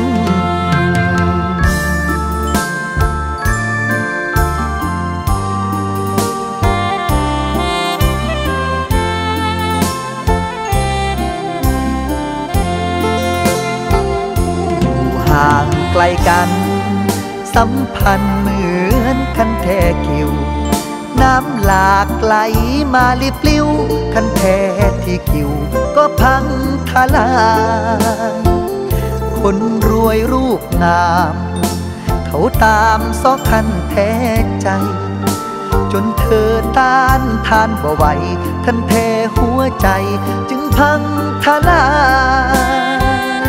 ห่างไกลกันสัมพันธ์เหมือนคันแทกิ่วน้ำหลากไหลมาลิบลิ้วคันแทที่กิ่วก็พังทลายคนรวยรูปงามเขาตามซอกคันแทใจจนนเธอต้านทานบ่ไหวทันแพ้หัวใจจึงพังทลาย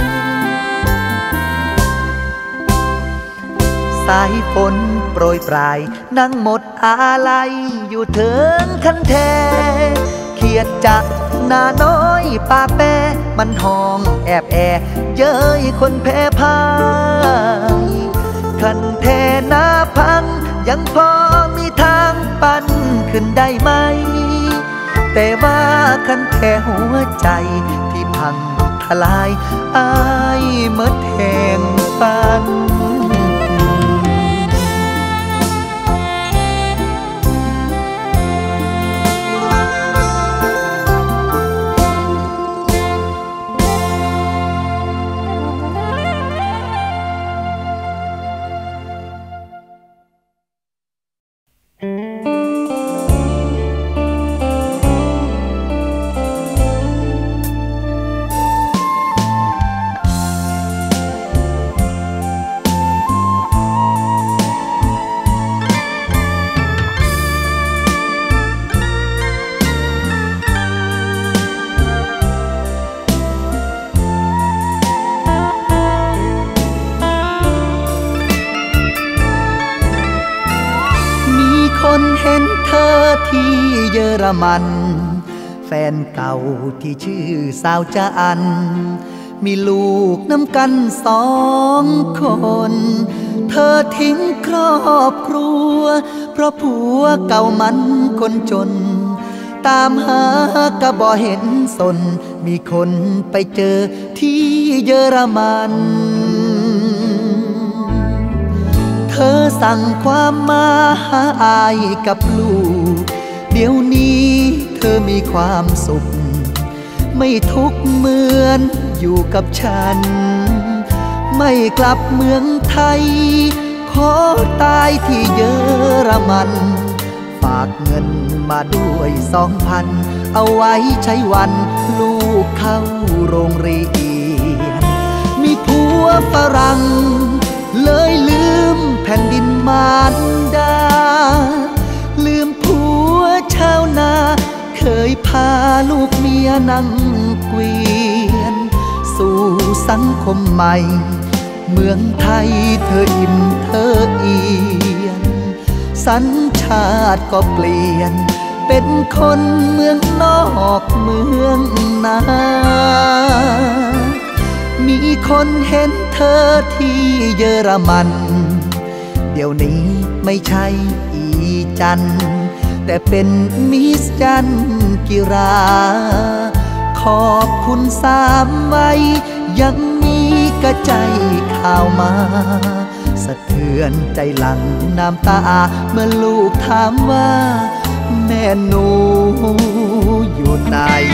สายฝนโปรยปลายนั่งหมดอาลัยอยู่เถิงคันแท้เขียดจักหน้าน้อยปากแปมันห้องแอบเย้ยคนแพ้พ่ายคันแท้หน้าพังยังพอมีทางปั้นขึ้นได้ไหมแต่ว่าคันแท้หัวใจที่พังทลายอายเมื่อแทงปันคนเห็นเธอที่เยอรมันแฟนเก่าที่ชื่อสาวจอันมีลูกน้ำกัน2 คนเธอทิ้งครอบครัวเพราะผัวเก่ามันคนจนตามหากะบ่เห็นสนมีคนไปเจอที่เยอรมันเธอสั่งความมาหาอายกับลูกเดี๋ยวนี้เธอมีความสุขไม่ทุกข์เหมือนอยู่กับฉันไม่กลับเมืองไทยขอตายที่เยอรมันฝากเงินมาด้วย2,000เอาไว้ใช้วันลูกเข้าโรงเรียนมีผัวฝรั่งเลยลืมแผ่นดินมารดาลืมผัวชาวนาเคยพาลูกเมียนั่งเกวียนสู่สังคมใหม่เมืองไทยเธออิ่มเธอเอียนสัญชาติก็เปลี่ยนเป็นคนเมืองนอกเมืองนามีคนเห็นเธอที่เยอรมันเดี๋ยวนี้ไม่ใช่อีจันแต่เป็นมิสจันกิราขอบคุณ3 วัยยังมีกระใจข่าวมาสะเทือนใจหลั่งน้ำตาเมื่อลูกถามว่าแม่หนูอยู่ไหน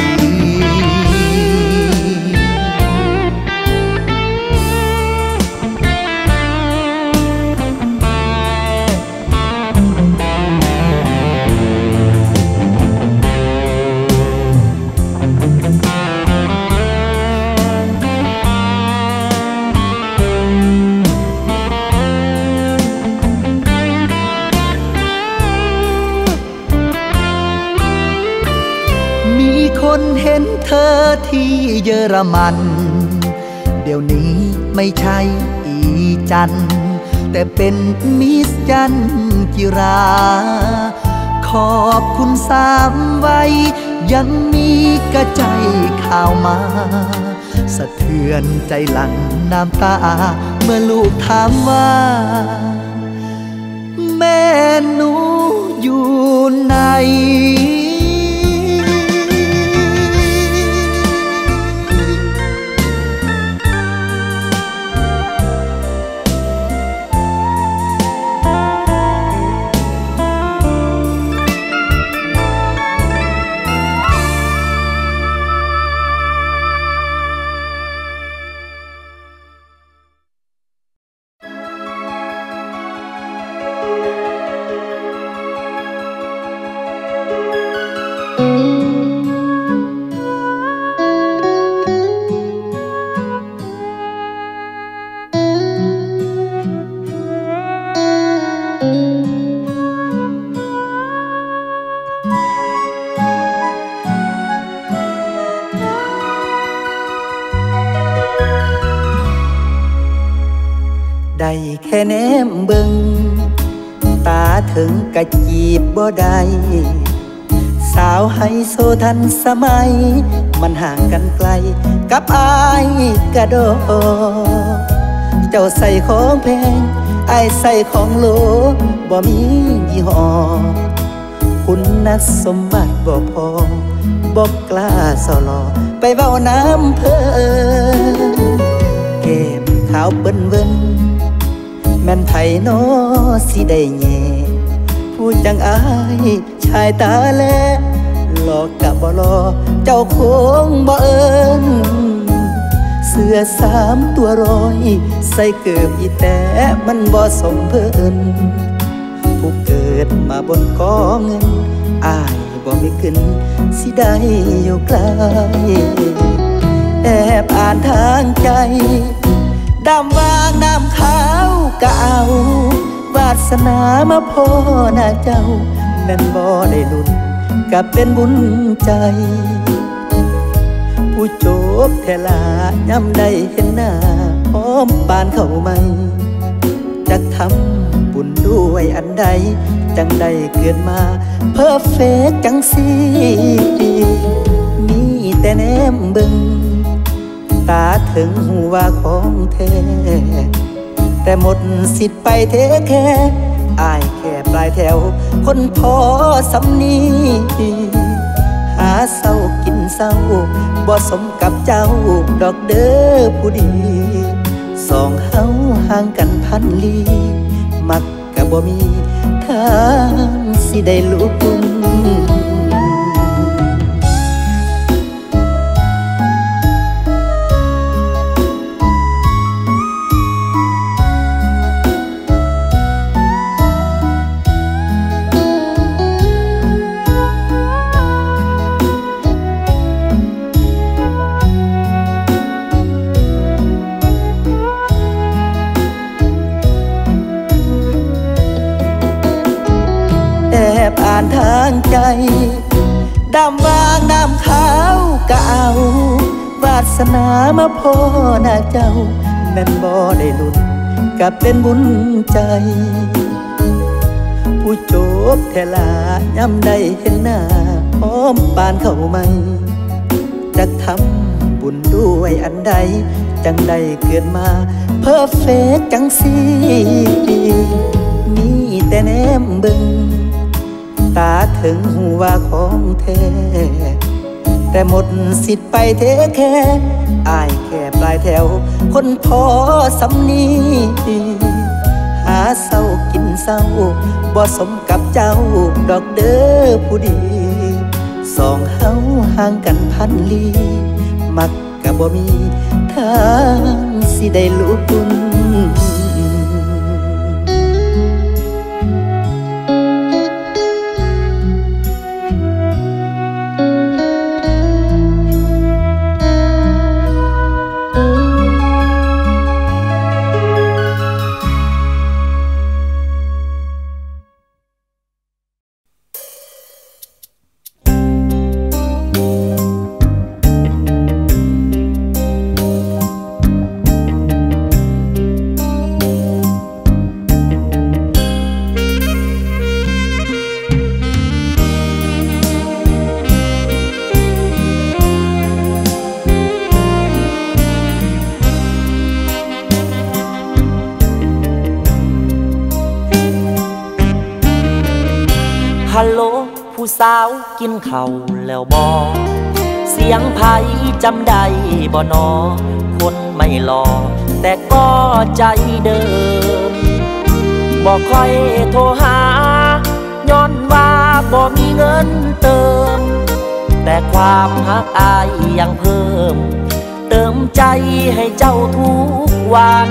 คนเห็นเธอที่เยอรมันเดี๋ยวนี้ไม่ใช่อีจันแต่เป็นมิสจันกิราขอบคุณ3 วัยยังมีกระใจข่าวมาสะเทือนใจหลั่งน้ำตาเมื่อลูกถามว่าแม่หนูอยู่ไหนแค่แนมเบิ่งตาถึงกะจีบบ่ได้สาวไฮโซทันสมัยมันห่างกันไกลกับอายกะโดเจ้าใส่ของแพงอายใส่ของโลบ่มียี่ห้อคุณสมบัติบ่พอบ่กล้าสลอไปเว้าน้ำเพิ่นเก็บขาวเปิ้นเวินแม่นไผน้อสิได้แย่ผู้จังอายชายตาแลหลอกกะบ่รอเจ้าคงบ่เอิ้นเสื้อ3 ตัวร้อยใส่เกือบอีแต่มันบ่สมเพิ่นผู้เกิดมาบนกองเงินอายบ่มีขึ้นสิได้อยู่ไกลแอบอ่านทางใจดำวางน้ำขาวกะเอาวาสนามาพ่อหน้าเจ้าแม่นบ่ได้ลุ้นกับเป็นบุญใจผู้จบแทลาย่ำได้เห็นหน้าพร้อมปานเข้าใหม่จักทำบุญด้วยอันใดจังได้เกิดมาเพอร์เฟกจังสิมีแต่แนมเบิ่งตาถึงหูว่าของแท้แต่หมดสิทธิ์ไปเทแค่อายแค่ปลายแถวคนพอสำนีหาเศร้ากินเศร้าบ่สมกับเจ้าดอกเด้อผู้ดีสองเฮาห่างกันพันลี้มักกะบ่มีทางสิได้ลุกอ่านทางใจดำวางน้ำขาวกะเอาวาสนามาพ่อหน้าเจ้าแม่นบ่ได้ลุ้นกับเป็นบุญใจผู้จบแทลาย่ำได้เห็นหน้าพร้อมปานเข้าใหม่จักทำบุญด้วยอันใดจังได้เกิดมาเพอร์เฟกจังสิมีแต่แนมเบิ่งตาถึงหูว่าของแท้แต่หมดสิทธิ์ไปเทแค่อายแค่ปลายแถวคนพอสำนีหาเศร้ากินเศร้าบ่สมกับเจ้าดอกเด้อผู้ดีสองเฮาห่างกันพันลี้มักกะบ่มีทางสิได้ลุกขึ้นฮัลโหลผู้สาวกินข้าวแล้วบ่เสียงไผจำได้บ่นอคนไม่หล่อแต่ก็ใจเดิมบ่ค่อยโทรหาย้อนว่าบ่มีเงินเติมแต่ความฮักอายยังเพิ่มเติมใจให้เจ้าทุกวัน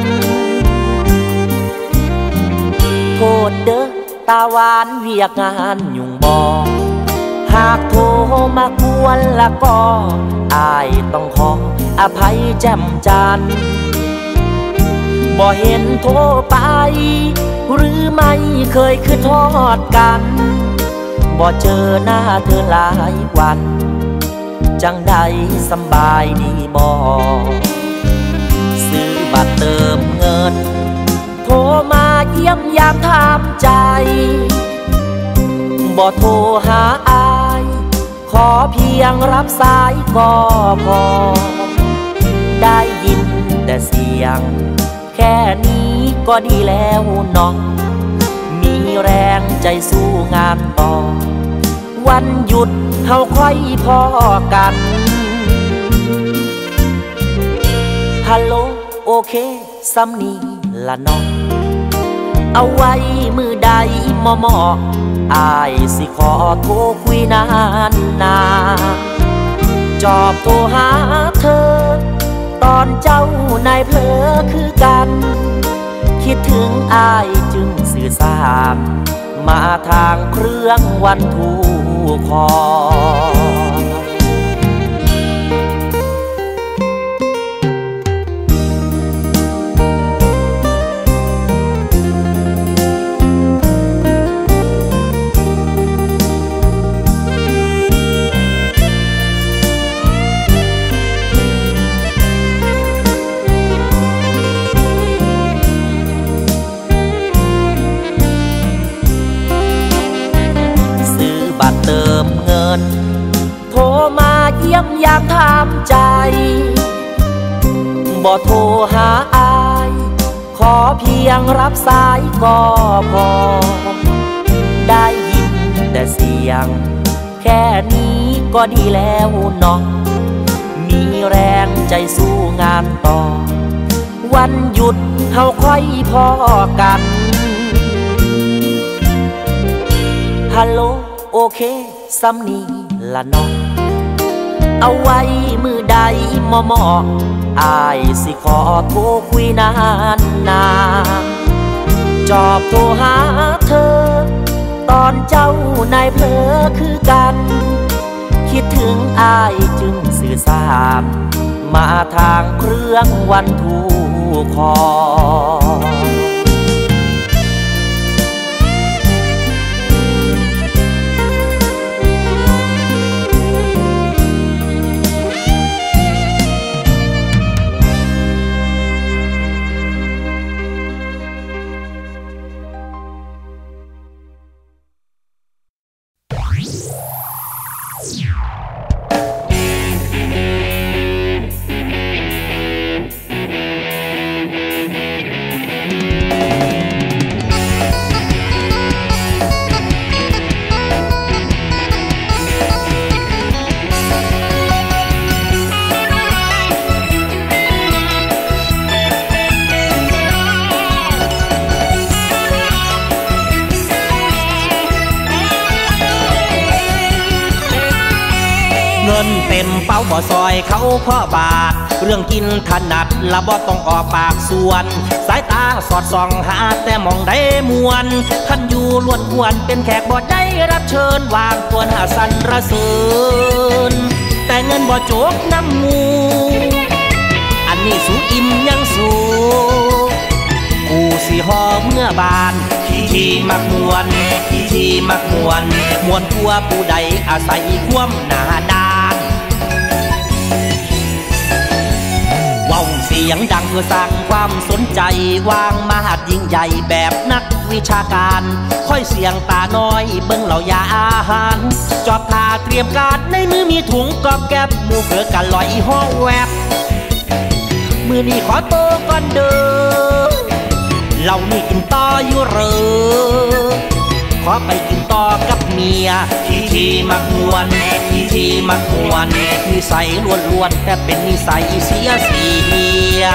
โทษเด้อตาหวานเวียกงานยุ่งบ่หากโทรมากวนละก็อายต้องขออภัยแจ่มจันทร์บ่เห็นโทรไปหรือไม่เคยคือทอดกันบ่เจอหน้าเธอหลายวันจังใดสบายดีบ่ซื้อบัตรเติมเงินโทรรมาเยี่ยมยามถามใจบ่โทรหาอายขอเพียงรับสายก็พอได้ยินแต่เสียงแค่นี้ก็ดีแล้วน้องมีแรงใจสู้งานต่อวันหยุดเฮาค่อยพอกันฮัลโหลโอเคซ้ำนี้ละน้องเอาไว้มือใดเหมาะอายสิขอโทรคุยนานจอบโทรหาเธอตอนเจ้านายเพลอคือกันคิดถึงอายจึงสื่อสารมาทางเครื่องวันทูคอบัตรเติมเงินโทรมาเยี่ยมยามถามใจบ่โทรหาอายขอเพียงรับสายก็พอได้ยินแต่เสียงแค่นี้ก็ดีแล้วน้องมีแรงใจสู้งานต่อวันหยุดเฮาค่อยพอกันฮัลโหลโอเคซ้ำนี้ละน้องเอาไว้มือใดเหมาะอายสิขอโทรคุยนานจอบโทรหาเธอตอนเจ้านายเพลอคือกันคิดถึงอายจึงสื่อสารมาทางเครื่องวันทูคอเงินเต็มเป้าบ่ซอยเขาพ่อบาทเรื่องกินถนัดละบ่ต้องออกปากส่วนสายตาสอดส่องหาแต่มองได้มวนคันอยู่ล้วนกวนเป็นแขกบ่ได้รับเชิญวางควรหาสรรเสริญแต่เงินบ่โจกน้ำมูอันนี้สูอิ่มยังสูกูสิหอเมื่อบานที่มักมวนที่มักมวนมวนทั่วผู้ใดอาศัยความหนาด้านว้าวเสียงดังเพื่อสร้างความสนใจวางมหาดยิ่งใหญ่แบบนักวิชาการค่อยเสียงตาน้อยเบิ่งเหล่ายาอาหารจอบทาเตรียมการในมือมีถุงกอบแก็บหมู่เผือกันลอยห้องแวบมือนี้ขอโตก่อนเด้อเรานี่กินต่ออยู่เหรอขอไปกินต่อกับเมียที่มักมวนที่มักมวนนิสัยล้วนๆแต่เป็นนิสัยเสีย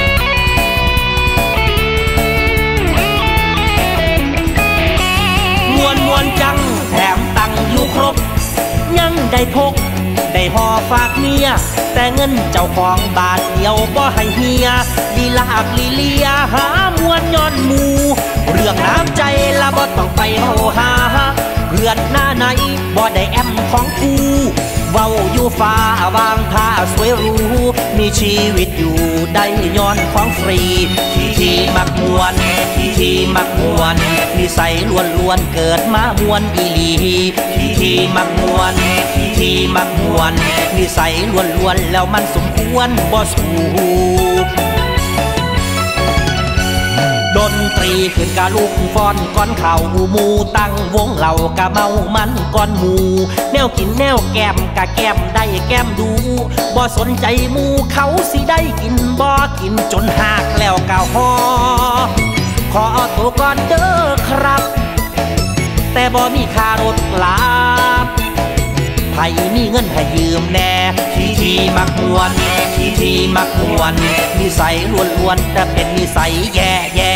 มวนจังแถมตังอยู่ครบยังได้พกได้ห่อฝากเมียแต่เงินเจ้าของบาทเดียวบ่ให้เฮียลีลากลีเลียหามวนย้อนหมูเรื่องน้ำใจละบ่ต้องไปเฮาหาเพื่อนหน้าไหนบ่ได้แอมของกูเว้าอยู่ฟ้าวางผ้าสวยหรูมีชีวิตอยู่ได้ย้อนของฟรีที่มักมวนที่มักมวนนิสัยล้วนๆเกิดมามวนอีหลีที่มักมวนที่มักมวนนิสัยล้วนๆแล้วมันสมควรบ่สูบดนตรีขึ้นกะลูกฟ้อนก้อนเข่าหมูตั้งวงเหล่ากะเมามันก้อนหมูแนวกินแนวแก้มกะแก้มได้แก้มดูบ่สนใจหมูเขาสิได้กินบ่กินจนหากแล้วกะฮอขอตัวก่อนเด้อครับแต่บ่มีค่ารถกลับไผมีเงินให้ยืมแน่ที่มักมวนที่มักมวนนิสัยล้วนๆแต่เป็นนิสัยแย่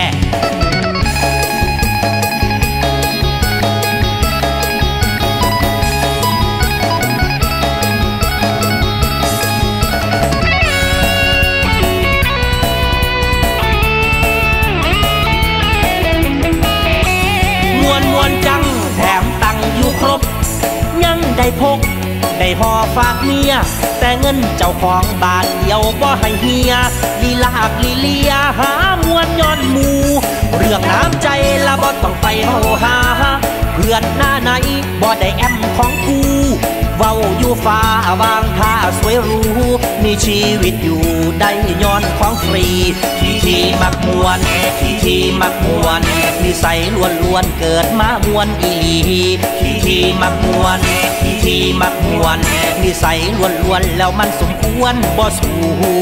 มวนจังแถมตังอยู่ครบยังได้พกได้ห่อฝากเมียแต่เงินเจ้าของบาทเดียวบ่ให้เฮียลีลากลีเลียหามวนย้อนหมูเรื่องน้ำใจละบ่ต้องไปเฮาหาเพื่อนหน้าไหนบ่ได้แอมของกูเว้าอยู่ฟ้าวางท่าสวยหรูมีชีวิตอยู่ได้ย้อนของฟรีที่มักมวนที่มักมวนนิสัยล้วนๆเกิดมามวนอีหลีที่มักมวนที่มักมวนนิสัยล้วนๆแล้วมันสมควรบ่สู้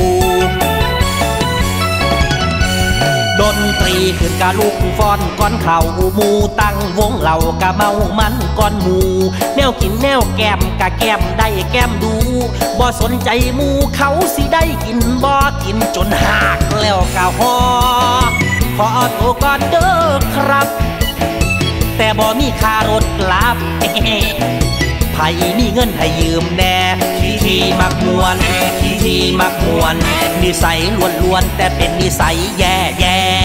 ดนตรีขึ้นกะลูกฟ้อนก้อนเข่าหมูตั้งวงเหล่ากะเมามันก้อนหมูแนวกินแนวแก้มกะแก้มได้แก้มดูบ่สนใจหมูเขาสิได้กินบ่กินจนหากแล้วกะฮอขอตัวก่อนเด้อครับแต่บ่มีค่ารถกลับไผมีเงินให้ยืมแน่ที่มักมวนที่มักมวนนิสัยล้วนๆแต่เป็นนิสัยแย่